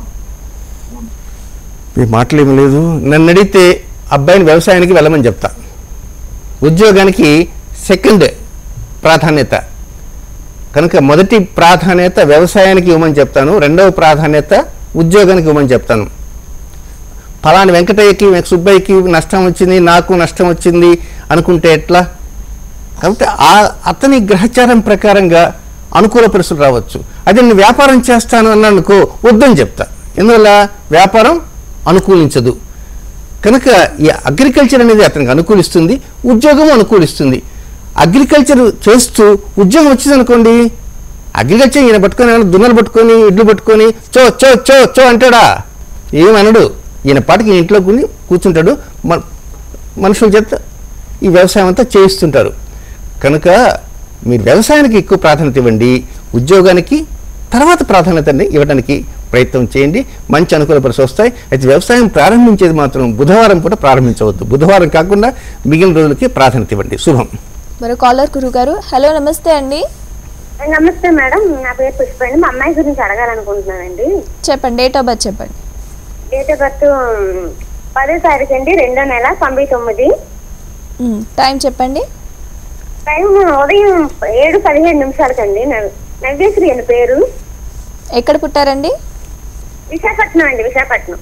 మీ మాటలేమీ లేదు. నన్ను అడిగితే అబ్బాయిని వ్యవసాయానికి వెళ్ళమని చెప్తా, ఉద్యోగానికి సెకండ్ ప్రాధాన్యత కనుక మొదటి ప్రాధాన్యత వ్యవసాయానికి ఇవ్వమని చెప్తాను, రెండవ ప్రాధాన్యత ఉద్యోగానికి ఇవ్వమని చెప్తాను. ఫలాని వెంకటయ్యకి సుబ్బయ్యకి నష్టం వచ్చింది, నాకు నష్టం వచ్చింది అనుకుంటే ఎట్లా? కాబట్టి అతని గ్రహచారం ప్రకారంగా అనుకూల పరిస్థితులు రావచ్చు. అదే నేను వ్యాపారం చేస్తాను అన్నానుకో వద్దని చెప్తా, ఎందువల్ల వ్యాపారం అనుకూలించదు. కనుక ఈ అగ్రికల్చర్ అనేది అతనికి అనుకూలిస్తుంది, ఉద్యోగం అనుకూలిస్తుంది. అగ్రికల్చర్ చేస్తూ ఉద్యోగం వచ్చింది అనుకోండి, అగ్రికల్చర్ ఈయన పట్టుకొని దున్నలు పట్టుకొని ఇడ్లు పట్టుకొని చో చో చో చో అంటాడా? ఏమనడు. ఈయన పాటికి ఇంట్లో కూర్చుంటాడు, మనుషుల చేత ఈ వ్యవసాయం అంతా చేయిస్తుంటారు. కనుక మీరు వ్యవసాయానికి ఎక్కువ ప్రాధాన్యత ఇవ్వండి, ఉద్యోగానికి తర్వాత ప్రాధాన్యతని ఇవ్వడానికి ప్రయత్నం చేయండి. మంచి అనుకూల పరిస్థితులు వస్తాయి. అయితే వ్యవసాయం ప్రారంభించేది మాత్రం బుధవారం పూట ప్రారంభించవద్దు, బుధవారం కాకుండా మిగిలిన రోజులకి ప్రాధాన్యత ఇవ్వండి. శుభం. మరో కాలర్ గురుగారు. హలో, నమస్తే అండి. నమస్తే మేడం, నా పేరు పుష్ప అండి. మా అమ్మాయి గురించి అడగాలనుకుంటున్నానండి. చెప్పండి, డేట్ ఆఫ్ బర్త్ చెప్పండి. డేట్ ఆఫ్ బర్త్ 10వ తారీఖు అండి, 2వ నెల 99. టైం చెప్పండి. టైం ఉదయం 7:17 నవ్యశ్రీ అని పేరు. ఎక్కడ పుట్టారండి? విశాఖపట్నం అండి, విశాఖపట్నం.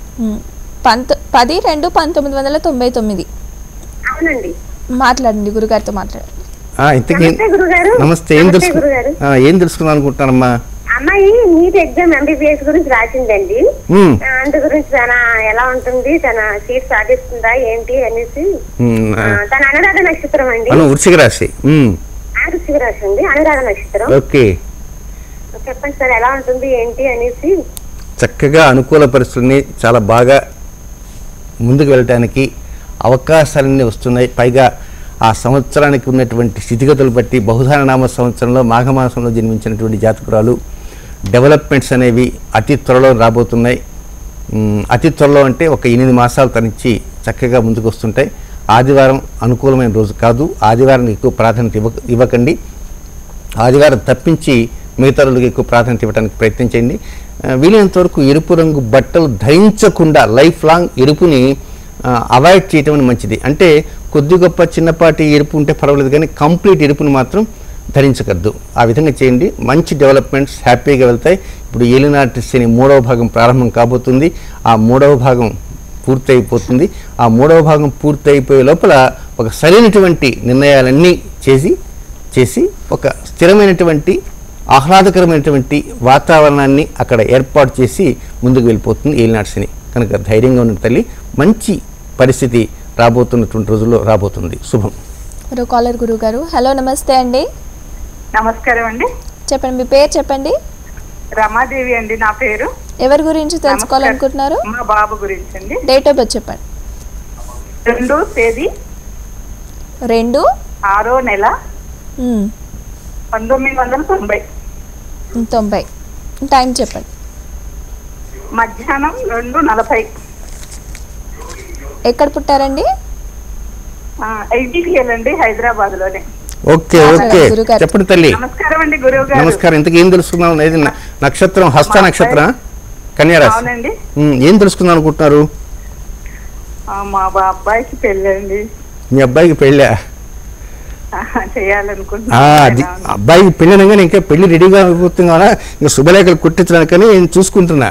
10/2/1999. అవునండి. మాట్లాడండి, గురుగారితో మాట్లాడండి. నమస్తే, ఏం తెలుసుకుందాం అనుకుంటున్నారమ్మా? అమ్మాయి నీట్ ఎగ్జామ్ ఎంబీబీఎస్ గురించి రాసిందండి. అందు గురించి ఎలా ఉంటుంది, తన సీట్ సాధిస్తుందా ఏంటి అనేసి. తన అనురాధ నక్షత్రం అండి. వృశ్చిక రాశి. వృశ్చిక రాశి అండి, అనురాధ నక్షత్రం. ఓకే, చెప్పండి సార్, ఎలా ఉంటుంది ఏంటి అనేసి. చక్కగా అనుకూల పరిస్థితుల్ని చాలా బాగా ముందుకు వెళ్ళటానికి అవకాశాలన్నీ వస్తున్నాయి. పైగా ఆ సంవత్సరానికి ఉన్నటువంటి స్థితిగతులు బట్టి బహుధాన నామ సంవత్సరంలో మాఘమాసంలో జన్మించినటువంటి జాతకురాలు డెవలప్మెంట్స్ అనేవి అతి త్వరలో రాబోతున్నాయి. అతి త్వరలో అంటే ఒక 8 మాసాలు తరించి చక్కగా ముందుకు వస్తుంటాయి. ఆదివారం అనుకూలమైన రోజు కాదు, ఆదివారానికి ఎక్కువ ప్రాధాన్యత ఇవ్వకండి. ఆదివారం తప్పించి మిగతా రోజులకు ఎక్కువ ప్రాధాన్యత ఇవ్వడానికి ప్రయత్నించండి. వీలైనంత వరకు ఎరుపు రంగు బట్టలు ధరించకుండా లైఫ్ లాంగ్ ఎరుపుని అవాయిడ్ చేయటం మంచిది. అంటే కొద్ది గొప్ప చిన్నపాటి ఎరుపు ఉంటే పర్వాలేదు, కానీ కంప్లీట్ ఎరుపుని మాత్రం ధరించకద్దు. ఆ విధంగా చేయండి, మంచి డెవలప్మెంట్స్ హ్యాపీగా వెళ్తాయి. ఇప్పుడు ఏలినాటి శని 3వ భాగం ప్రారంభం కాబోతుంది. ఆ 3వ భాగం పూర్తి అయిపోతుంది. ఆ 3వ భాగం పూర్తి అయిపోయే లోపల ఒక సరైనటువంటి నిర్ణయాలన్నీ చేసి ఒక స్థిరమైనటువంటి ఆహ్లాదకరమైనటువంటి వాతావరణాన్ని అక్కడ ఏర్పాటు చేసి ముందుకు వెళ్ళిపోతుంది ఏలినాటి శని. కనుక ధైర్యంగా ఉన్న తల్లి, మంచి పరిస్థితి రాబోతున్నటువంటి రోజుల్లో రాబోతుంది. శుభం. మరో కాలర్ గురుగారు. హలో, నమస్తే అండి. నమస్కారం అండి. చెప్పండి, మీ పేరు చెప్పండి. రమాదేవి అండి నా పేరు. ఎవరి గురించి తెలుసుకోవాలనుకుంటున్నారు? మా బాబు గురించి అండి. డేట్ ఆఫ్ బర్త్ చెప్పండి. 2వ తేదీ 2/6 నెల 1990. టైం చెప్పండి. మధ్యాహ్నం 2:40. ఎక్కడ పుట్టారండి? ఐటీసీఎల్ అండి, హైదరాబాద్ లోనే. ఓకే ఓకే, చెప్పండి తల్లి. నమస్కారం అండి గురువు గారు. నమస్కారం. ఇంతకు ఏం తెలుసుకుందాం? నక్షత్రం హస్త నక్షత్రం, కన్యారాశి. అవునండి. ఏం తెలుసుకుందాం అనుకుంటున్నారు? మా అబ్బాయికి పెళ్ళండి. మీ అబ్బాయికి పెళ్ళా? చేయాలనుకుంటున్నా. అబ్బాయికి పెళ్ళి అనగానే ఇంకా పెళ్లి రెడీగా అయిపోతుంది కదా, ఇంకా శుభలేఖలు కుట్టించడానికని నేను చూసుకుంటున్నా.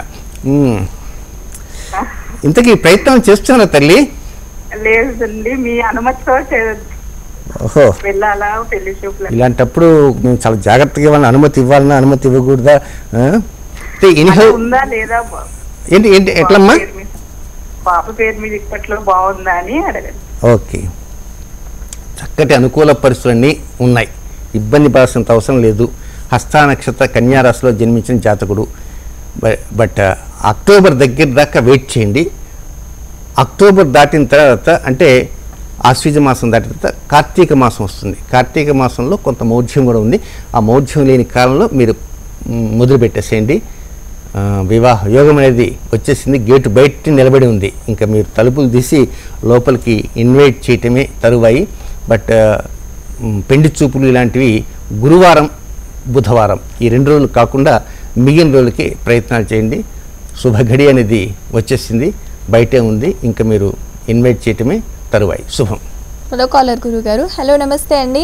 ఇంతకీ ప్రయత్నం చేస్తున్నా తల్లి? లేదండి, మీ అనుమతితో ఓహో, వెళ్ళాలా పెళ్లి చూపులు? ఇలాంటప్పుడు మేము చాలా జాగ్రత్తగా ఇవ్వాలని, అనుమతి ఇవ్వాలన్నా అనుమతి ఇవ్వకూడదా? ఉందా లేదా? ఏంటి ఎట్లమ్మా? పాప పేరు మీద ఇప్పట్లో బాగుందా అని అడగండి. ఓకే, చక్కటి అనుకూల పరిస్థితులన్నీ ఉన్నాయి, ఇబ్బంది పడాల్సినంత అవసరం లేదు. హస్త నక్షత్ర కన్యారాశిలో జన్మించిన జాతకుడు. బట్ అక్టోబర్ దగ్గర దాకా వెయిట్ చేయండి. అక్టోబర్ దాటిన తర్వాత అంటే ఆశ్వీజ మాసం దాటిన తర్వాత కార్తీక మాసం వస్తుంది. కార్తీక మాసంలో కొంత మౌఢ్యం కూడా ఉంది. ఆ మౌఢ్యం లేని కాలంలో మీరు మొదలుపెట్టేసేయండి. వివాహ యోగం అనేది వచ్చేసింది. గేటు బయట నిలబడి ఉంది. ఇంకా మీరు తలుపులు తీసి లోపలికి ఇన్వైట్ చేయటమే తరువాయి. బట్ పెండి చూపులు ఇలాంటివి గురువారం, బుధవారం ఈ 2 రోజులు కాకుండా మిగిలిన రోజులకి ప్రయత్నాలు చేయండి. శుభఘడి అనేది వచ్చేసింది, బయటే ఉంది. ఇంకా మీరు ఇన్వైట్ చేయటమే తరువాయి. శుభం. హలో కాలర్ గురువు గారు. హలో నమస్తే అండి.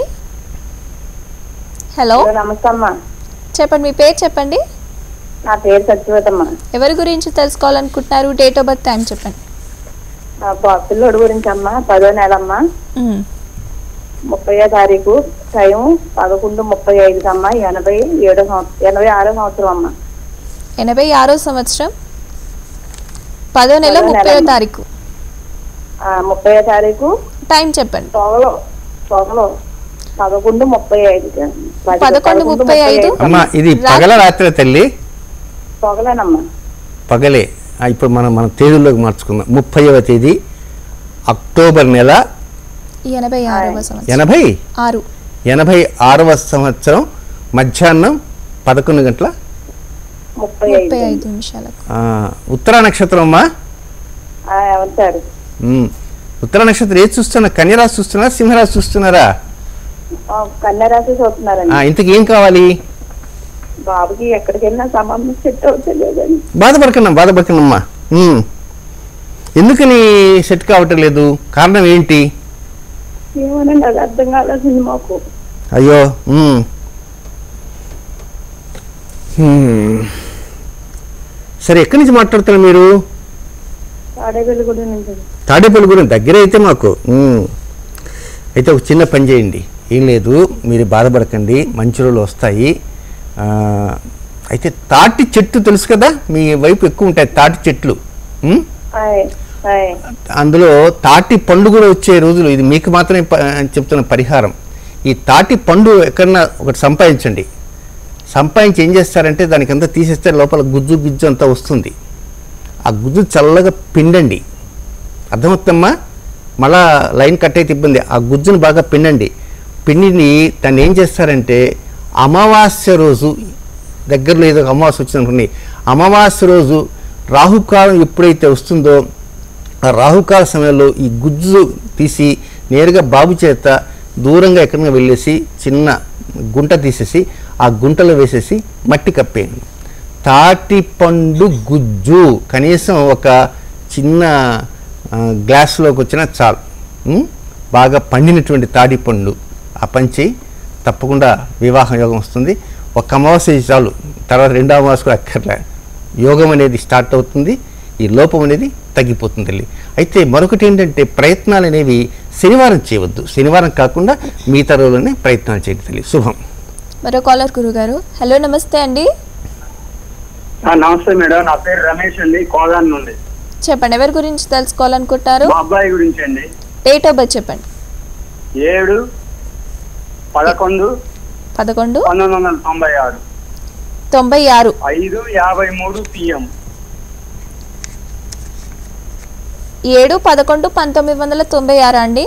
హలో నమస్తే అమ్మా. చెప్పండి, మీ పేరు చెప్పండి. నా పేరు సత్యవతమ్మ. ఎవరి గురించి తెలుసుకోవాలనుకుంటున్నారు? డేట్ ఆఫ్ బర్త్, టైం చెప్పండి. పిల్లోడు గురించి అమ్మా. 10వ నెల అమ్మా, 30వ తారీఖు, టైం 11:35 అమ్మా. 86వ సంవత్సరం అమ్మా. 86వ సంవత్సరం, 10వ నెల, 30వ తారీఖు. 30వ తారీఖు, టైం చెప్పండి. పొగలో 11:35. 11:35. అమ్మా ఇది పగల రాత్రి తల్లి? పొగలేనమ్మా. పగలే. ఇప్పుడు మనం తేదీల్లోకి మార్చుకుందాం. 30వ తేదీ అక్టోబర్ నెల 86వ సంవత్సరం. 86వ సంవత్సరం మధ్యాహ్నం 11:35. ఉత్తరా నక్షత్రం అమ్మా. అవుతారు. ఉత్తర నక్షత్రం ఏది చూస్తున్నా? కన్యరాశి చూస్తున్నారా, సింహరాశి చూస్తున్నారా? కన్యరాశి చూస్తున్నారండి. ఇంతకు ఏం కావాలి? బాబుకి ఎక్కడికి వెళ్ళినా సంబంధం సెట్ అవుతలేదండి. బాధపడకనమ్మా. ఎందుకని సెట్ కావటం లేదు? కారణం ఏంటి? ఏమోనండి, అది అర్థం కాలేసింది మాకు. అయ్యో. సరే, ఎక్కడి నుంచి మాట్లాడుతున్నారు మీరు? తాడేపల్లిగూడెం దగ్గర అయితే మాకు. అయితే ఒక చిన్న పని చేయండి. ఏం లేదు, మీరు బాధపడకండి, మంచి రోజులు వస్తాయి. అయితే తాటి చెట్టు తెలుసు కదా, మీ వైపు ఎక్కువ ఉంటాయి తాటి చెట్లు. అందులో తాటి పండు కూడా వచ్చే రోజులు. ఇది మీకు మాత్రమే చెప్తున్న పరిహారం. ఈ తాటి పండు ఎక్కడన్నా ఒకటి సంపాదించండి. సంపాదించి ఏం చేస్తారంటే దానికి అంతా తీసేస్తే లోపల గుజ్జు గిజ్జు అంతా వస్తుంది. ఆ గుజ్జు చల్లగా పిండండి. అర్థమవుతుందమ్మా? మళ్ళా లైన్ కట్ అయితే ఇబ్బంది. ఆ గుజ్జును బాగా పిండండి. పిండిని దాన్ని ఏం చేస్తారంటే అమావాస్య రోజు, దగ్గరలో ఏదో అమావాస్య వచ్చిందనుకోండి, అమావాస్య రోజు రాహుకాలం ఎప్పుడైతే వస్తుందో ఆ రాహుకాల సమయంలో ఈ గుజ్జు తీసి నేరుగా బాబు చేత దూరంగా ఎక్కడికి వెళ్ళేసి చిన్న గుంట తీసేసి ఆ గుంటలో వేసేసి మట్టి కప్పేయండి. తాటి పండు గుజ్జు కనీసం ఒక చిన్న గ్లాసులోకి వచ్చినా చాలు. బాగా పండినటువంటి తాటి పండు ఆ పంచి తప్పకుండా వివాహ యోగం వస్తుంది. ఒక అమావాస్య చాలు, తర్వాత 2వ అమావాస్య కూడా అక్కర్లే. యోగం అనేది స్టార్ట్ అవుతుంది, ఈ లోపం అనేది తగ్గిపోతుంది తల్లి. అయితే మరొకటి ఏంటంటే ప్రయత్నాలు అనేవి శనివారం చేయవద్దు. శనివారం కాకుండా మిగతా రోజుల్లోనే ప్రయత్నాలు చేయండి తల్లి. శుభం. మరో కాలర్ గురుగారు. హలో నమస్తే అండి. నమస్తే మేడం, నా పేరు రమేష్ అండి, కోదాన్ నుండి. చెప్పండి, ఎవరి గురించి తెలుసుకోవాలనుకుంటారు? మా అబ్బాయి గురించి అండి. డేట్ ఆఫ్ బర్త్ చెప్పండి. 7/11/1996. 96. 5:53 PM. 7/11/1996 అండి.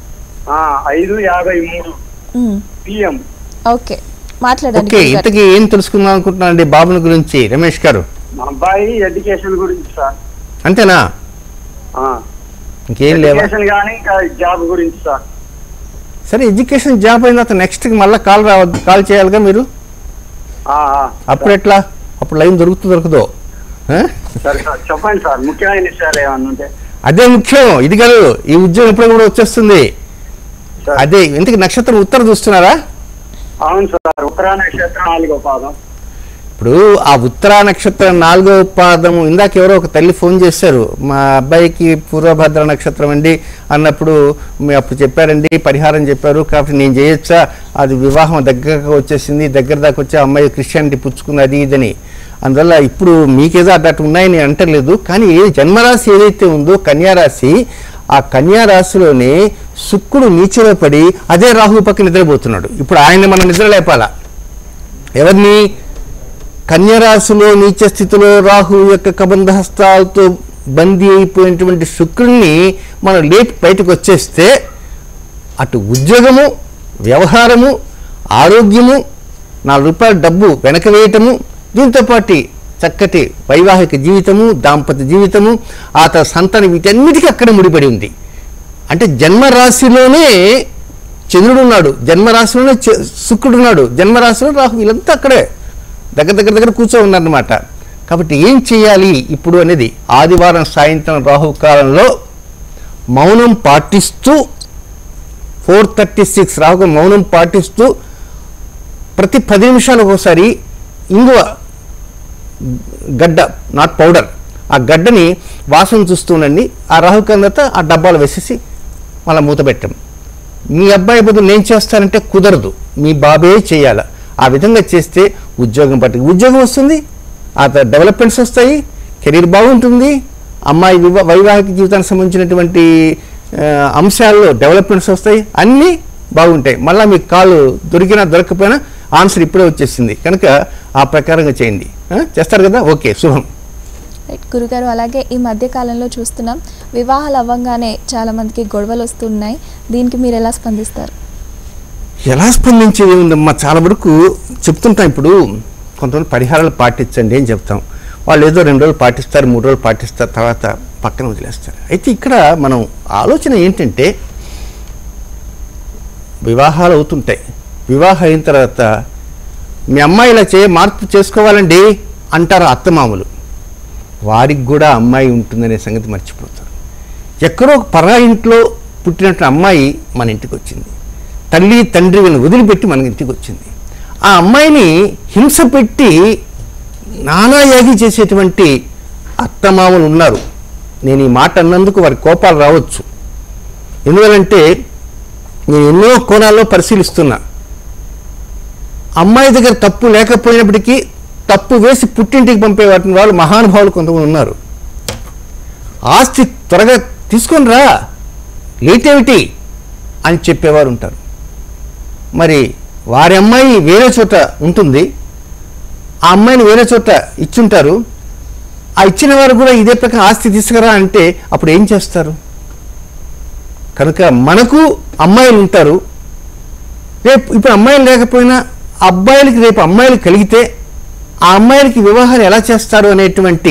5:53 PM. ఓకే, మాట్లాడండి. ఇంతకీ ఏం తెలుసుకుందాం అనుకుంటున్నానండి బాబుని గురించి రమేష్ గారు? మా అబ్బాయి ఎడ్యుకేషన్ గురించి సార్. అంతేనా? ఇంకేం లేవా? కానీ ఇంకా జాబ్ గురించి సార్. సరే, ఎడ్యుకేషన్ జాబ్ అయిన తర్వాత నెక్స్ట్ మళ్ళీ కాల్ చేయాలిగా మీరు. అప్పుడు ఎట్లా? అప్పుడు లైన్ దొరకదో? సరే సార్, చెప్పండి సార్, ముఖ్యమైన విషయాలు ఏమన్నా ఉంటే. అదే ముఖ్యం, ఇది కాదు. ఈ ఉద్యోగం ఎప్పుడు కూడా వచ్చేస్తుంది. అదే ఇంతకీ నక్షత్రం ఉత్తర చూస్తున్నారా? అవును సార్, ఉత్తరా నక్షత్రం 4వ పాదం. ఇప్పుడు ఆ ఉత్తరా నక్షత్రం 4వ పాదము, ఇందాక ఎవరో ఒక తల్లి ఫోన్ చేశారు, మా అబ్బాయికి పూర్వభద్ర నక్షత్రం అండి అన్నప్పుడు అప్పుడు చెప్పారండి, పరిహారం చెప్పారు, కాబట్టి నేను చేయొచ్చా? అది వివాహం దగ్గరగా వచ్చేసింది, దగ్గర దాకా వచ్చే అమ్మాయి క్రిస్టియానిటీ పుచ్చుకుంది, అది ఇదని. అందువల్ల ఇప్పుడు మీకేదో అన్నట్టు ఉన్నాయని అంటలేదు. కానీ జన్మరాశి ఏదైతే ఉందో కన్యారాశి, ఆ కన్యారాశిలోనే శుక్రుడు నీచలో పడి అదే రాహు పక్క నిద్రపోతున్నాడు. ఇప్పుడు ఆయన మనం నిద్ర లేపాలా? ఎవరిని? కన్యరాశిలో నీచ స్థితిలో రాహు యొక్క కబంధ హస్తాలతో బందీ అయిపోయినటువంటి శుక్రుడిని మనం లేపి బయటకు వచ్చేస్తే అటు ఉద్యోగము, వ్యవహారము, ఆరోగ్యము, 4 రూపాయల డబ్బు వెనక వేయటము, దీంతోపాటు చక్కటి వైవాహిక జీవితము, దాంపత్య జీవితము, ఆ తర్వాత సంతానం, వీటన్నిటికీ అక్కడ ముడిపడి ఉంది. అంటే జన్మరాశిలోనే చంద్రుడు ఉన్నాడు, జన్మరాశిలోనే శుక్రుడు ఉన్నాడు, జన్మరాశిలో రాహు, వీళ్ళంతా అక్కడే దగ్గర కూర్చో ఉన్నారన్నమాట. కాబట్టి ఏం చేయాలి ఇప్పుడు అనేది ఆదివారం సాయంత్రం రాహుకాలంలో మౌనం పాటిస్తూ 4:36 రాహుకాలం మౌనం పాటిస్తూ ప్రతి 10 నిమిషాలకు ఒకసారి ఇంగువ గడ్డ, నాట్ పౌడర్, ఆ గడ్డని వాసన చూస్తుండండి. ఆ రాహుకాలం తర్వాత ఆ డబ్బాలు వేసేసి మళ్ళీ మూత పెట్టం. మీ అబ్బాయి బదులు నేను చేస్తానంటే కుదరదు, మీ బాబే చేయాలి. ఆ విధంగా చేస్తే ఉద్యోగం ఉద్యోగం వస్తుంది, ఆ తర్వాత డెవలప్మెంట్స్ వస్తాయి, కెరీర్ బాగుంటుంది, అమ్మాయి వైవాహిక జీవితానికి సంబంధించినటువంటి అంశాల్లో డెవలప్మెంట్స్ వస్తాయి, అన్నీ బాగుంటాయి. మళ్ళీ మీకు కాలు దొరికినా దొరకపోయినా ఆన్సర్ ఇప్పుడే వచ్చేసింది కనుక ఆ ప్రకారంగా చేయండి. చేస్తారు కదా, ఓకే, శుభం. గురుగారు, అలాగే ఈ మధ్య కాలంలో చూస్తున్నాం వివాహాలు అవ్వగానే చాలా మందికి గొడవలు వస్తున్నాయి, దీనికి మీరు ఎలా స్పందిస్తారు? ఎలా స్పందించేది ఉందమ్మా, చాలా వరకు చెప్తుంటాం. ఇప్పుడు కొంతమంది పరిహారాలు పాటించండి అని చెప్తాం, వాళ్ళు ఏదో 2 రోజులు పాటిస్తారు, 3 రోజులు పాటిస్తారు, తర్వాత పక్కన వదిలేస్తారు. అయితే ఇక్కడ మనం ఆలోచన ఏంటంటే వివాహాలు అవుతుంటాయి, వివాహం అయిన తర్వాత మీ అమ్మాయి ఇలా మార్పు చేసుకోవాలండి అంటారు అత్తమామలు. వారికి కూడా అమ్మాయి ఉంటుందనే సంగతి మర్చిపోతారు. ఎక్కడో పరా ఇంట్లో పుట్టినట్టు అమ్మాయి మన ఇంటికి వచ్చింది, తల్లి తండ్రి వీళ్ళని వదిలిపెట్టి మన ఇంటికి వచ్చింది. ఆ అమ్మాయిని హింస పెట్టి నానాయాగి చేసేటువంటి అత్తమామలు ఉన్నారు. నేను ఈ మాట అన్నందుకు వారి కోపాలు రావచ్చు, ఎందువలంటే నేను ఎన్నో కోణాల్లో పరిశీలిస్తున్నా. అమ్మాయి దగ్గర తప్పు లేకపోయినప్పటికీ తప్పు వేసి పుట్టింటికి పంపే వాటిని వాళ్ళు మహానుభావులు కొంతమంది ఉన్నారు. ఆస్తి త్వరగా తీసుకొని రా, లేట్ ఏమిటి అని చెప్పేవారు ఉంటారు. మరి వారి అమ్మాయి వేరే చోట ఉంటుంది, ఆ అమ్మాయిని వేరే చోట ఇచ్చుంటారు. ఆ ఇచ్చిన వారు కూడా ఇదే ప్రకారం ఆస్తి తీసుకురా అంటే అప్పుడు ఏం చేస్తారు? కనుక మనకు అమ్మాయిలు ఉంటారు, రేపు ఇప్పుడు అమ్మాయిలు లేకపోయినా అబ్బాయిలకి రేపు అమ్మాయిలు కలిగితే ఆ అమ్మాయిలకి వివాహాలు ఎలా చేస్తారు అనేటువంటి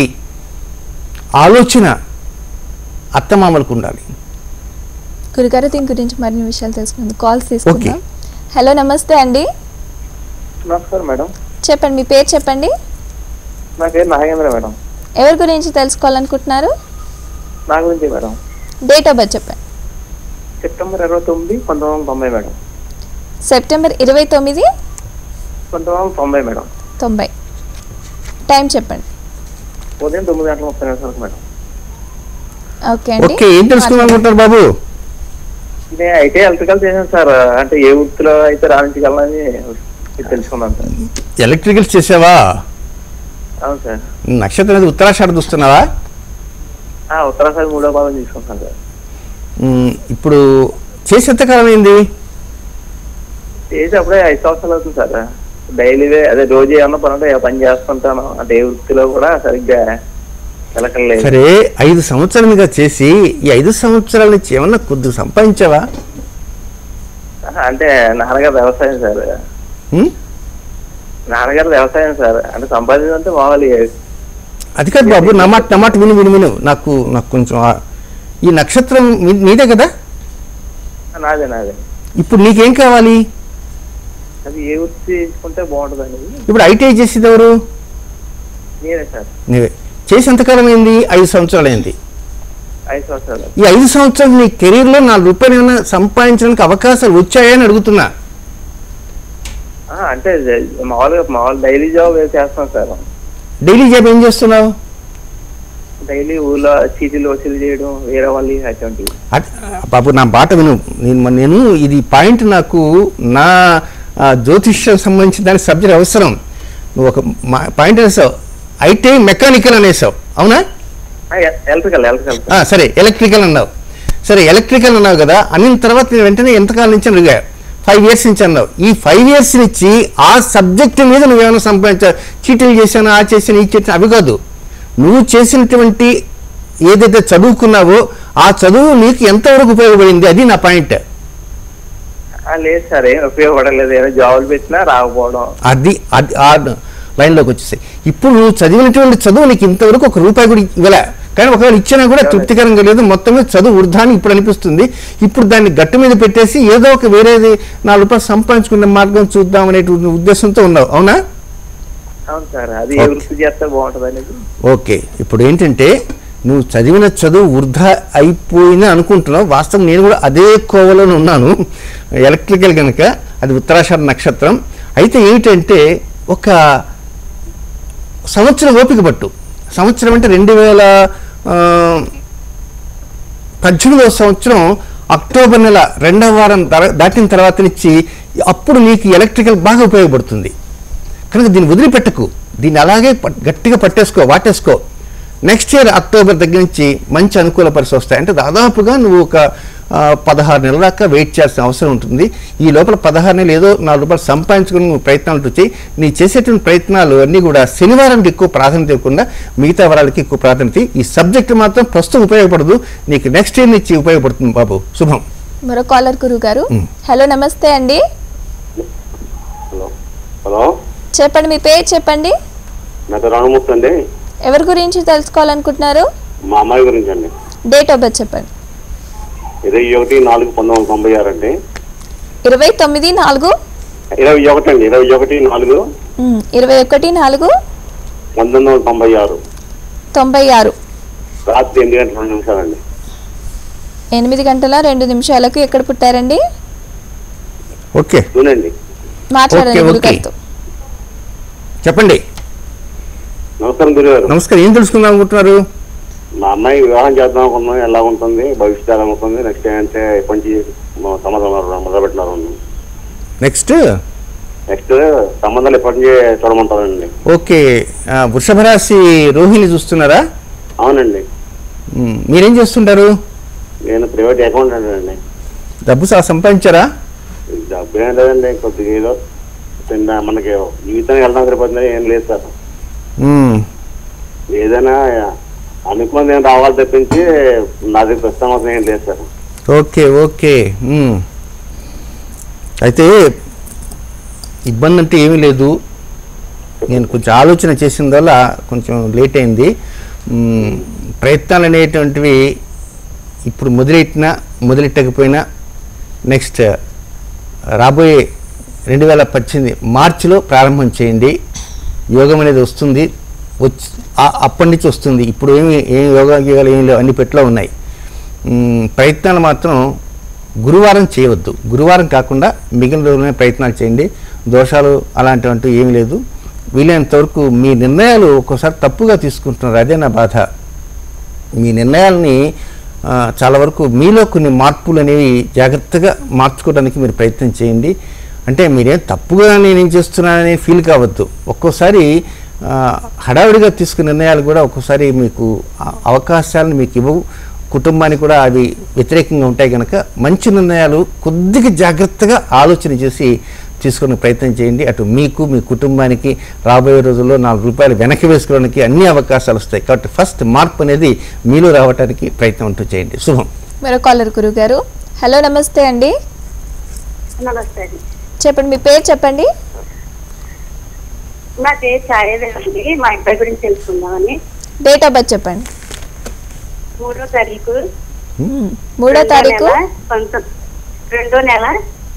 ఆలోచన అత్తమామలకు ఉండాలి. గురుగారు, దీని గురించి మరిన్ని విషయాలు తెలుసుకుందాం. కాల్స్ తీసుకుందాం. హలో, నమస్తే అండి. నమస్కారం మేడం. చెప్పండి, మీ పేరు చెప్పండి. నా పేరు నాగేంద్ర మేడం. ఎవరి గురించి తెలుసుకోవాలనుకుంటున్నారు? నా గురించి మేడం. డేట్ ఆఫ్ బర్త్ చెప్పండి. September 29, 1990 madam. September 29, 1990 madam. 90. Time చెప్పండి. ఉదయం 9:30 మేడం. ఓకే అండి. ఓకే, ఏం తెలుసుకోవాలనుకుంటారు బాబు? నేను అయితే ఎలక్ట్రికల్ చేశాను సార్, అంటే ఏ వృత్తిలో అయితే రాణించగలనని తెలుసుకున్నాను సార్. ఎలక్ట్రికల్ చేసావా? అవును సార్. నక్షత్రం అనేది ఉత్తరాషాఢ చూస్తున్నావా? ఉత్తరాషాఢ 3వ పాదం తీసుకుంటాను సార్. ఇప్పుడు చేసి ఎంతకాలం అయింది? చేసి అప్పుడే 5 సంవత్సరాలు అవుతుంది సార్. డైలీవే అదే రోజు ఏమన్నా పని ఉంటే పని చేస్తుంటాను, అంటే ఏ వృత్తిలో కూడా సరిగ్గా వెళ్ళకలేదు. సరే, 5 సంవత్సరాలుగా చేసి ఈ 5 సంవత్సరాల నుంచి ఏమన్నా కొద్దిగా సంపాదించావా? అంటే నాన్నగారు వ్యవసాయం సార్. నాన్నగారు వ్యవసాయం సార్, అంటే సంపాదించంటే మామూలు. అది కాదు బాబు, నా మాట విను. నాకు కొంచెం ఈ నక్షత్రం నీదే కదా? నాదే. ఇప్పుడు నీకేం కావాలి? అది ఏ వృత్తి తీసుకుంటే బాగుంటుందండి? ఇప్పుడు ఐటీఐ చేసేది ఎవరు? నేనే సార్. నీవే. చేసి ఎంతకాలం అయింది? 5 సంవత్సరాలు అయింది. 5 సంవత్సరాలు. ఈ 5 సంవత్సరాలు నీ కెరీర్లో 4 రూపాయలు ఏమైనా సంపాదించడానికి అవకాశాలు వచ్చాయని అడుగుతున్నా. అంటే మామూలుగా డైలీ జాబ్ చేస్తాం సార్. డైలీ జాబ్ ఏం చేస్తున్నావు? డైలీ ఊళ్ళో చీటీలు వసూలు చేయడం, వేరే వాళ్ళు అటువంటివి. బాబు, నా బాట విను. నేను ఇది పాయింట్, నాకు నా జ్యోతిష్యం సంబంధించిన దానికి సబ్జెక్ట్ అవసరం. నువ్వు ఒక పాయింట్ అనేసావు, ఐటీఐ మెకానికల్ అనేసావు, అవునా? ఎలక్ట్రికల్. సరే, ఎలక్ట్రికల్ అన్నావు. సరే, ఎలక్ట్రికల్ అన్నావు కదా, అన్న తర్వాత నేను వెంటనే ఎంతకాలం నుంచి అడిగా? 5 years నుంచి అన్నావు. ఈ 5 years నుంచి ఆ సబ్జెక్ట్ మీద నువ్వేమైనా సంపాదించావు? చీటీలు చేశాను, ఆ చేశాను, ఈ చేశాను, అవి కాదు. నువ్వు చేసినటువంటి ఏదైతే చదువుకున్నావో ఆ చదువు నీకు ఎంతవరకు ఉపయోగపడింది, అది నా పాయింట్. లేదు సార్, ఏం ఉపయోగపడలేదు. ఏదో జాబులు పెట్టినా రాకపోవడం. అది అది ఆ లైన్లోకి వచ్చేసాయి. ఇప్పుడు నువ్వు చదివినటువంటి చదువు నీకు ఇంతవరకు ₹1 కూడా ఇవ్వలే, కానీ ఒకవేళ ఇచ్చినా కూడా తృప్తికరంగా లేదు. మొత్తమే చదువు వృధాని ఇప్పుడు అనిపిస్తుంది. ఇప్పుడు దాన్ని గట్టు మీద పెట్టేసి ఏదో ఒక వేరేది ₹4 సంపాదించుకునే మార్గం చూద్దాం అనేటువంటి ఉద్దేశంతో ఉన్నావు, అవునా? అవును సార్, అది వృత్తి చేస్తే బాగుంటుంది అనేది. ఓకే, ఇప్పుడు ఏంటంటే నువ్వు చదివిన చదువు వృధా అయిపోయిందని అనుకుంటున్నావు. వాస్తవం నేను కూడా అదే కోవలో ఉన్నాను. ఎలక్ట్రికల్ కనుక అది ఉత్తరాషాఢ నక్షత్రం. అయితే ఏమిటంటే ఒక సంవత్సరం ఓపిక పట్టు. సంవత్సరం అంటే 2018వ సంవత్సరం అక్టోబర్ నెల 2వ వారం దాటిన తర్వాత నుంచి అప్పుడు నీకు ఎలక్ట్రికల్ బాగా ఉపయోగపడుతుంది కనుక దీన్ని వదిలిపెట్టకు. దీన్ని అలాగే గట్టిగా పట్టేసుకో, వాటేసుకో. నెక్స్ట్ ఇయర్ అక్టోబర్ దగ్గర నుంచి మంచి అనుకూల పరిస్థితులు వస్తాయి. అంటే దాదాపుగా నువ్వు ఒక 16 నెలల దాకా వెయిట్ చేయాల్సిన అవసరం ఉంటుంది. ఈ లోపల 16 నెలలు ఏదో ₹4 సంపాదించుకుని నువ్వు ప్రయత్నాలు వచ్చాయి. నీ చేసేటువంటి ప్రయత్నాలు అన్నీ కూడా శనివారానికి ఎక్కువ ప్రాధాన్యత ఇవ్వకుండా మిగతా వారాలకి ఎక్కువ ప్రాధాన్యత. ఈ సబ్జెక్ట్ మాత్రం ప్రస్తుతం ఉపయోగపడదు, నీకు నెక్స్ట్ ఇయర్ నుంచి ఉపయోగపడుతుంది బాబు. శుభం. మరో కాలర్ గురువు గారు. హలో, నమస్తే అండి. హలో, చెప్పండి, మీ పేరు చెప్పండి. అండి. ఎవరి గురించి తెలుసుకోవాలనుకుంటున్నారు? మా అమ్మాయి గురించి అండి. డేట్ ఆఫ్ బర్త్ చెప్పండి. 21/4/1996 అండి. 29/4 21 అండి. 21/4 1996 రాత్రి 8 గంటల 2 నిమిషాలండి. 8 గంటల 2 నిమిషాలకు ఎక్కడ పుట్టారండి? ఓకే, మాట్లాడండి గురుగారితో. చెప్పండి. నమస్కారం గురుగారు. నమస్కారం. ఏం తెలుసుకుందాం అనుకుంటున్నారు? మా అమ్మాయి వివాహం చేద్దాం అనుకున్నాం, ఎలా ఉంటుంది, భవిష్యత్తు ఎలా ఉంటుంది, నెక్స్ట్ ఏంటంటే కొంచెం సంబంధాలు మొదలుపెట్టినారు. నెక్స్ట్ సంబంధాలు ఎప్పటి నుంచి చూడమంటారండి? ఓకే, వృషభ రాశి రోహిణి చూస్తున్నారా? అవునండి. మీరేం చేస్తుంటారు? నేను ప్రైవేట్ అకౌంటెంట్ అండి. డబ్బు సంపాదించారా? డబ్బు ఏం లేదండి, కొద్దిగా ఏదో మనకి జీవితానికి వెళ్ళడం సరిపోతుంది, ఏం లేదు సార్. ఏదైనా అనుకున్నది ఏం రావాలి తప్పించి నాది ప్రస్తుతం అవసరం ఏం లేదు సార్. ఓకే ఓకే, అయితే ఇబ్బంది అంటే ఏమీ లేదు. నేను కొంచెం ఆలోచన చేసిన వల్ల కొంచెం లేట్ అయింది. ప్రయత్నాలు అనేటువంటివి ఇప్పుడు మొదలెట్టకపోయినా నెక్స్ట్ రాబోయే 2018 మార్చిలో ప్రారంభం చేయండి. యోగం అనేది వస్తుంది, అప్పటి నుంచి వస్తుంది. ఇప్పుడు ఏం యోగాలు ఏమి లేవు, అన్ని పెట్లో ఉన్నాయి. ప్రయత్నాలు మాత్రం గురువారం చేయవద్దు. గురువారం కాకుండా మిగిలిన రోజులనే ప్రయత్నాలు చేయండి. దోషాలు అలాంటివంటూ ఏమీ లేదు. వీలైనంతవరకు మీ నిర్ణయాలు ఒక్కోసారి తప్పుగా తీసుకుంటున్నారు, అదే నా బాధ. మీ నిర్ణయాలని చాలా వరకు మీలో కొన్ని మార్పులు అనేవి జాగ్రత్తగా మార్చుకోవడానికి మీరు ప్రయత్నం చేయండి. అంటే మీరేం తప్పుగా నేనేం చేస్తున్నానని ఫీల్ కావద్దు. ఒక్కోసారి హడావిడిగా తీసుకునే నిర్ణయాలు కూడా ఒక్కోసారి మీకు అవకాశాలను మీకు ఇవ్వవు, కుటుంబానికి కూడా అవి వ్యతిరేకంగా ఉంటాయి. కనుక మంచి నిర్ణయాలు కొద్దిగా జాగ్రత్తగా ఆలోచన చేసి తీసుకునే ప్రయత్నం చేయండి. అటు మీకు మీ కుటుంబానికి రాబోయే రోజుల్లో ₹4 వెనక్కి వేసుకోవడానికి అన్ని అవకాశాలు వస్తాయి. కాబట్టి ఫస్ట్ మార్పు అనేది మీలో రావడానికి ప్రయత్నం అంటూ చేయండి. శుభం. మరో కాలర్ గురువు గారు. హలో, నమస్తే అండి. నమస్తే అండి. చెప్పండి, మీ పేరు చెప్పండి. నా పేరు ఛాయాదేవి. మా అబ్బాయి గురించి తెలుసుకుందామని. డేట్ ఆఫ్ బర్త్ చెప్పండి. 3వ తారీఖు 3వ తారీఖు 2వ నెల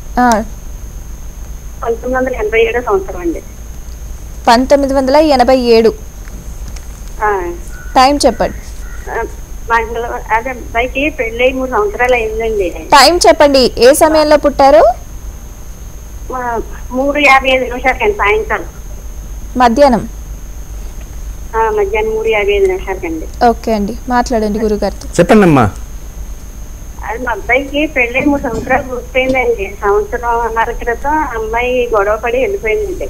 1987 సంవత్సరం అండి. 1987. టైం చెప్పండి. అదే అబ్బాయికి పెళ్ళి 3 సంవత్సరాలు అయిందండి. టైం చెప్పండి, ఏ సమయంలో పుట్టారు? 3:55 సాయంకాలం. మధ్యాహ్నం 3:55 ఓకే అండి, మాట్లాడండి గురుగారితో. చెప్పండి అమ్మా. అది మా అబ్బాయికి పెళ్ళి 3 సంవత్సరాలు పూర్తయిందండి. 1.5 సంవత్సరం క్రితం అమ్మాయి గొడవ పడి వెళ్ళిపోయిందండి.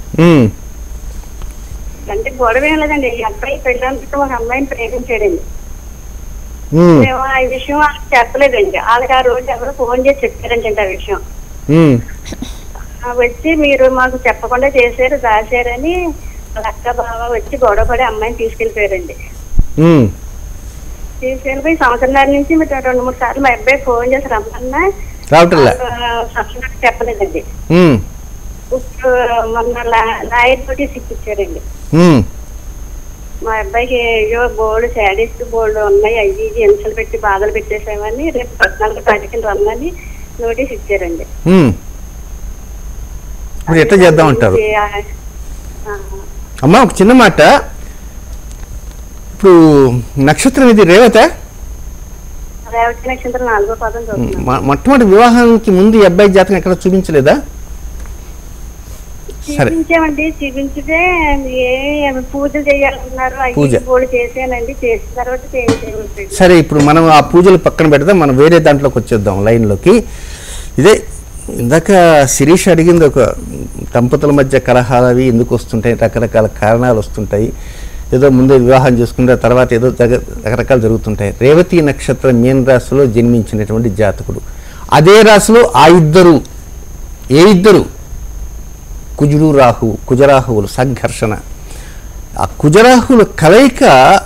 అంటే గొడవ ఏం లేదండి, ఈ అబ్బాయి పెళ్ళంతా ఒక అమ్మాయిని ప్రేమించాడండి. మేము ఆ విషయం వాళ్ళకి చెప్పలేదండి. వాళ్ళకి ఆ రోజు ఎవరు ఫోన్ చేసి చెప్పారంటే ఆ విషయం వచ్చి మీరు మాకు చెప్పకుండా చేశారు, దాచారని వాళ్ళ అక్క బావ వచ్చి గొడవ పడి అమ్మాయిని తీసుకెళ్ళిపోయారండి. తీసుకెళ్ళిపోయి 1.5 సంవత్సరాల నుంచి 2-3 సార్లు మా అబ్బాయి ఫోన్ చేసి రమ్మన్నా రావటంలే. చెప్పలేదండి. ఇప్పుడు మొన్న లాయర్ నోటీస్ ఇప్పించారండి. మా అబ్బాయికి ఏవో బోర్డు శాడీస్ బోర్డు ఉన్నాయి, అవి హింసలు పెట్టి బాధలు పెట్టేసామని రేపు 14 తారీఖులు రమ్మని నోటీస్ ఇచ్చారండి. ఇప్పుడు ఎట్లా చేద్దామంటారు అమ్మా? ఒక చిన్న మాట, ఇప్పుడు నక్షత్రం ఇది రేవత, రేవతి నక్షత్రం 4వ పాదం చదువుతున్నాను. మొట్టమొదటి వివాహానికి ముందు ఈ అబ్బాయి జాతకం ఎక్కడ చూపించలేదా? చూపించామండి, చూపించితే పూజలు చేయాలన్నారు, పూజ చేసానండి, చేసిన తర్వాత చేయించామండి. సరే, ఇప్పుడు మనం ఆ పూజలు పక్కన పెడదాం, మనం వేరే దాంట్లోకి వచ్చేద్దాం లైన్లోకి. ఇదే ఇందాక శిరీష్ అడిగింది, ఒక దంపతుల మధ్య కలహాలు అవి ఎందుకు వస్తుంటాయి, రకరకాల కారణాలు వస్తుంటాయి. ఏదో ముందే వివాహం చేసుకుంటే తర్వాత ఏదో రకరకాలు జరుగుతుంటాయి. రేవతి నక్షత్రం మీన రాశిలో జన్మించినటువంటి జాతకుడు, అదే రాశిలో ఆ ఇద్దరు, ఏ ఇద్దరు, కుజుడు రాహువు, కుజరాహువులు సంఘర్షణ. ఆ కుజరాహువుల కలయిక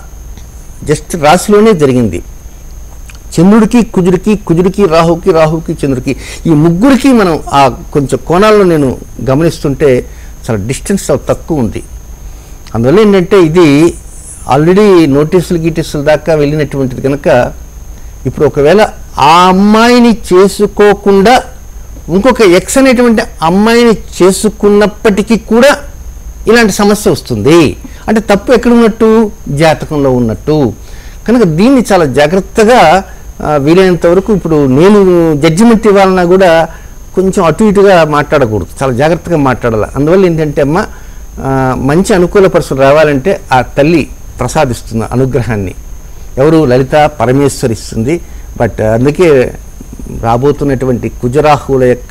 జస్ట్ రాశిలోనే జరిగింది. చంద్రుడికి కుజుడికి, కుజుడికి రాహుకి, రాహుకి చంద్రుడికి, ఈ ముగ్గురికి మనం ఆ కొంచెం కోణాల్లో నేను గమనిస్తుంటే చాలా డిస్టెన్స్ తక్కువ ఉంది. అందువల్ల ఏంటంటే ఇది ఆల్రెడీ నోటీసులు గీటీసులు దాకా వెళ్ళినటువంటిది కనుక ఇప్పుడు ఒకవేళ ఆ అమ్మాయిని చేసుకోకుండా ఇంకొక ఎక్స్ అనేటువంటి అమ్మాయిని చేసుకున్నప్పటికీ కూడా ఇలాంటి సమస్య వస్తుంది. అంటే తప్పు ఎక్కడ ఉన్నట్టు, జాతకంలో ఉన్నట్టు. కనుక దీన్ని చాలా జాగ్రత్తగా వీలైనంత వరకు, ఇప్పుడు నేను జడ్జిమెంట్ ఇవ్వాలన్నా కూడా కొంచెం అటు ఇటుగా మాట్లాడకూడదు, చాలా జాగ్రత్తగా మాట్లాడాలి. అందువల్ల ఏంటంటే అమ్మ, మంచి అనుకూల పరిస్థితులు రావాలంటే ఆ తల్లి ప్రసాదిస్తుంది అనుగ్రహాన్ని. ఎవరు? లలిత పరమేశ్వరి ఇస్తుంది. బట్ అందుకే రాబోతున్నటువంటి కుజరాహువుల యొక్క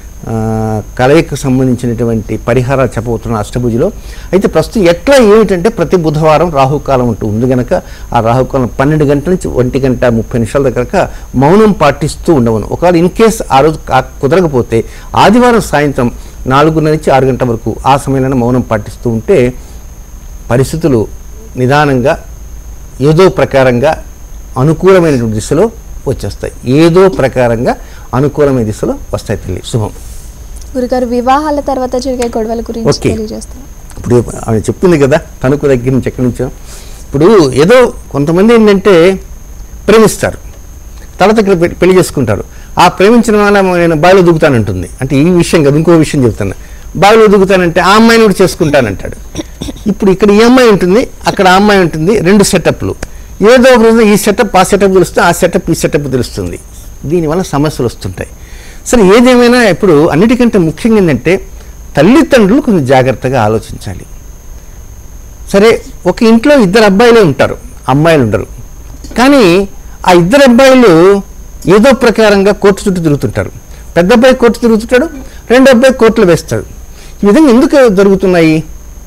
కలయికకు సంబంధించినటువంటి పరిహారాలు చెప్పబోతున్న అష్టభుజిలో. అయితే ప్రస్తుతం ఎట్లా ఏమిటంటే ప్రతి బుధవారం రాహుకాలం ఉంటూ ఉంది కనుక ఆ రాహుకాలం 12 గంటల నుంచి 1:30 దగ్గర మౌనం పాటిస్తూ ఉండవను. ఒకవేళ ఇన్ కేస్ ఆ రోజు కుదరకపోతే ఆదివారం సాయంత్రం 4 నుంచి 6 గంటల వరకు ఆ సమయంలో మౌనం పాటిస్తూ ఉంటే పరిస్థితులు నిదానంగా ఏదో ప్రకారంగా అనుకూలమైనటువంటి దిశలో వచ్చేస్తాయి. ఏదో ప్రకారంగా అనుకూలమైన దిశలో వస్తాయి తల్లి. శుభం. గురుగారు, వివాహాల తర్వాత జరిగే గొడవల గురించి తెలియజేస్తాను. ఇప్పుడు ఆమె చెప్పింది కదా, తణుకు దగ్గర నుంచి ఎక్కడి నుంచో. ఇప్పుడు ఏదో కొంతమంది ఏంటంటే ప్రేమిస్తారు, తర్వాత పెళ్లి చేసుకుంటారు. ఆ ప్రేమించిన వాళ్ళ నేను బావిలో దూకుతానంటుంది. అంటే ఈ విషయం కదా, ఇంకో విషయం చెప్తాను. బావిలో దూకుతానంటే ఆ అమ్మాయిని కూడా చేసుకుంటానంటాడు. ఇప్పుడు ఇక్కడ ఈ అమ్మాయి ఉంటుంది, అక్కడ ఆ అమ్మాయి ఉంటుంది, 2 సెటప్లు. ఏదో ఒక రోజు ఈ సెటప్ ఆ సెటప్ తెలుస్తుంది, ఆ సెటప్ ఈ సెటప్ తెలుస్తుంది. దీనివల్ల సమస్యలు వస్తుంటాయి. సరే, ఏదేమైనా ఇప్పుడు అన్నిటికంటే ముఖ్యంగా ఏంటంటే తల్లిదండ్రులు కొంచెం జాగ్రత్తగా ఆలోచించాలి. సరే, ఒక ఇంట్లో 2 అబ్బాయిలే ఉంటారు, అమ్మాయిలు ఉండరు. కానీ ఆ 2 అబ్బాయిలు ఏదో ప్రకారంగా కోర్టు చుట్టూ తిరుగుతుంటారు. పెద్ద అబ్బాయి కోర్టు తిరుగుతుంటాడు, 2వ అబ్బాయి కోర్టులో వేస్తాడు. ఈ విధంగా ఎందుకు జరుగుతున్నాయి?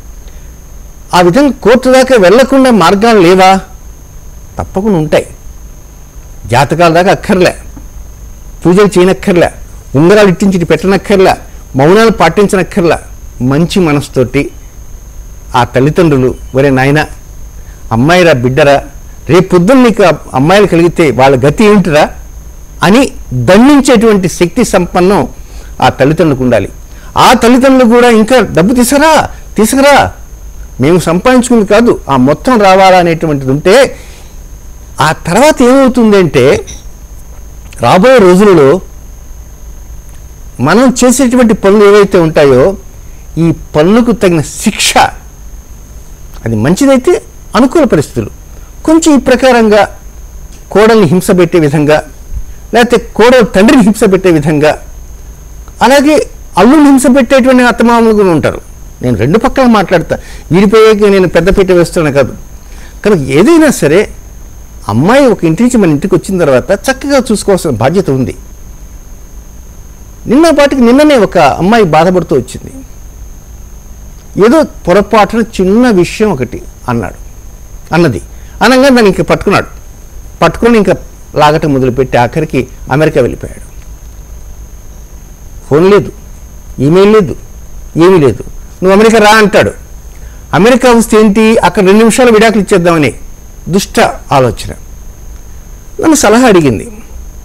ఆ విధంగా కోర్టు దాకా వెళ్లకుండా మార్గాలు లేవా? తప్పకుండా ఉంటాయి. జాతకాల దాకా అక్కర్లే, పూజలు చేయనక్కర్లే, ఉంగరాలు ఇట్టించి పెట్టనక్కర్లే, మౌనాలు పాటించనక్కర్లే. మంచి మనసుతోటి ఆ తల్లిదండ్రులు, ఒరే నాయన, అమ్మాయిరా బిడ్డరా, రేపు పొద్దున్న నీకు అమ్మాయిలు కలిగితే వాళ్ళ గతి ఏమిటిరా అని దండించేటువంటి శక్తి సంపన్నం ఆ తల్లిదండ్రులకు ఉండాలి. ఆ తల్లిదండ్రులు కూడా ఇంకా డబ్బు తీసుకురా, మేము సంపాదించుకుంది కాదు, ఆ మొత్తం రావాలా అనేటువంటిది ఉంటే ఆ తర్వాత ఏమవుతుంది అంటే రాబోయే రోజులలో మనం చేసేటువంటి పనులు ఏవైతే ఉంటాయో ఈ పనులకు తగిన శిక్ష, అది మంచిదైతే అనుకూల పరిస్థితులు, కొంచెం ఈ ప్రకారంగా కోడల్ని హింస పెట్టే విధంగా, లేకపోతే కోడలు తండ్రిని హింస పెట్టే విధంగా, అలాగే అల్లుని హింస పెట్టేటువంటి అత్తమామలు కూడా ఉంటారు. నేను 2 పక్కల మాట్లాడతా, వీడిపోయాక నేను పెద్ద పెట్టే వేస్తున్నాను కాదు. కనుక ఏదైనా సరే అమ్మాయి ఒక ఇంటి నుంచి మన ఇంటికి వచ్చిన తర్వాత చక్కగా చూసుకోవాల్సిన బాధ్యత ఉంది. నిన్ననే ఒక అమ్మాయి బాధపడుతూ వచ్చింది. ఏదో పొరపాటున చిన్న విషయం ఒకటి అన్నది అనగా దాన్ని ఇంకా పట్టుకొని ఇంకా లాగటం మొదలుపెట్టి ఆఖరికి అమెరికా వెళ్ళిపోయాడు. ఫోన్ లేదు, ఈమెయిల్ లేదు, ఏమీ లేదు. నువ్వు అమెరికా రా అంటాడు. అమెరికా వస్తే ఏంటి, అక్కడ 2 నిమిషాలు విడాకులు ఇచ్చేద్దామని దుష్ట ఆలోచన. నన్ను సలహా అడిగింది.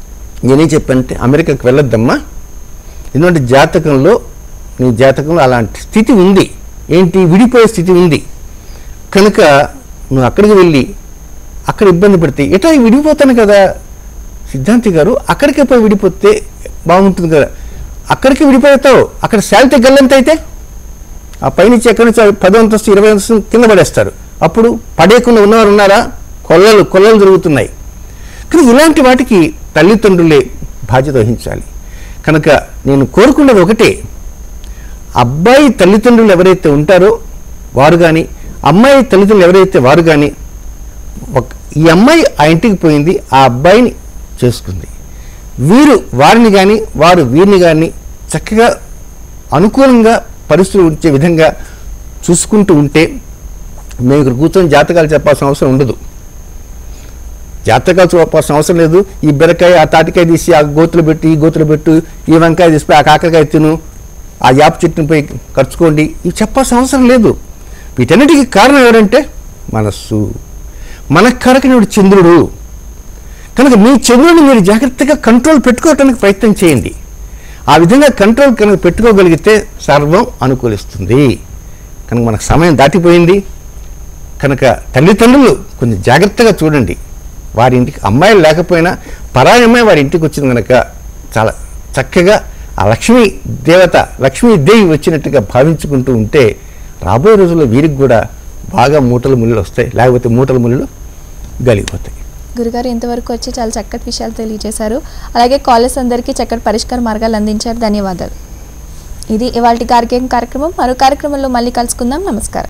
నేనేం చెప్పానంటే అమెరికాకి వెళ్ళొద్దమ్మా, ఎందుకంటే నీ జాతకంలో అలాంటి స్థితి ఉంది, ఏంటి విడిపోయే స్థితి ఉంది కనుక నువ్వు అక్కడికి వెళ్ళి అక్కడ ఇబ్బంది పడితే ఎట్లా విడిపోతాను కదా సిద్ధాంతి గారు, అక్కడికే పోయి విడిపోతే బాగుంటుంది కదా, అక్కడికి విడిపోతావు, అక్కడ శాలిటీ గల్లంత అయితే ఆ పైనుంచి ఎక్కడి నుంచి 10వ అంతస్తు 20వ అంతస్తు కింద పడేస్తారు, అప్పుడు పడేయకుండా ఉన్నవారు ఉన్నారా, కొల్లలు జరుగుతున్నాయి. కానీ ఇలాంటి వాటికి తల్లిదండ్రులే బాధ్యత వహించాలి. కనుక నేను కోరుకున్నది ఒకటే, అబ్బాయి తల్లిదండ్రులు ఎవరైతే ఉంటారో వారు కానీ, అమ్మాయి తల్లిదండ్రులు ఎవరైతే వారు కానీ, ఈ అమ్మాయి ఆ ఇంటికి పోయింది, ఆ అబ్బాయిని చేసుకుంది, వీరు వారిని కానీ వారు వీరిని కానీ చక్కగా అనుకూలంగా పరిస్థితులు ఉంచే విధంగా చూసుకుంటూ ఉంటే మేము ఇక్కడ కూర్చొని జాతకాలు చెప్పాల్సిన అవసరం ఉండదు. జాతకాలు చెప్పాల్సిన అవసరం లేదు. ఈ బెరకాయ ఆ తాటికాయ తీసి ఆ గోతులు పెట్టి ఈ గోతులు పెట్టు, ఈ వంకాయ తీసిపోయి ఆ కాకరకాయ తిను, ఆ యాప చెట్టుని పోయి ఖర్చుకోండి, ఇవి చెప్పాల్సిన అవసరం లేదు. వీటన్నిటికీ కారణం ఎవరంటే మనస్సు. మనఃకారకుడు చంద్రుడు. కనుక మీ చంద్రుడిని మీరు జాగ్రత్తగా కంట్రోల్ పెట్టుకోవటానికి ప్రయత్నం చేయండి. ఆ విధంగా కంట్రోల్ కనుక పెట్టుకోగలిగితే సర్వం అనుకూలిస్తుంది. కనుక మనకు సమయం దాటిపోయింది కనుక తల్లిదండ్రులు కొంచెం జాగ్రత్తగా చూడండి. వారి ఇంటికి అమ్మాయిలు లేకపోయినా పరాయి అమ్మాయి వారి ఇంటికి వచ్చింది కనుక చాలా చక్కగా ఆ లక్ష్మీదేవి వచ్చినట్టుగా భావించుకుంటూ ఉంటే రాబోయే రోజుల్లో వీరికి కూడా బాగా మూటల ముళ్ళు వస్తాయి, లేకపోతే మూటల ముళ్ళు గలిగిపోతాయి. గురుగారు ఇంతవరకు వచ్చి చాలా చక్కటి విషయాలు తెలియజేశారు. అలాగే కాలర్స్ అందరికీ చక్కటి పరిష్కార మార్గాలు అందించారు. ధన్యవాదాలు. ఇది ఇవాల్టి కార్యక్రమం. మరో కార్యక్రమంలో మళ్ళీ కలుసుకుందాం. నమస్కారం.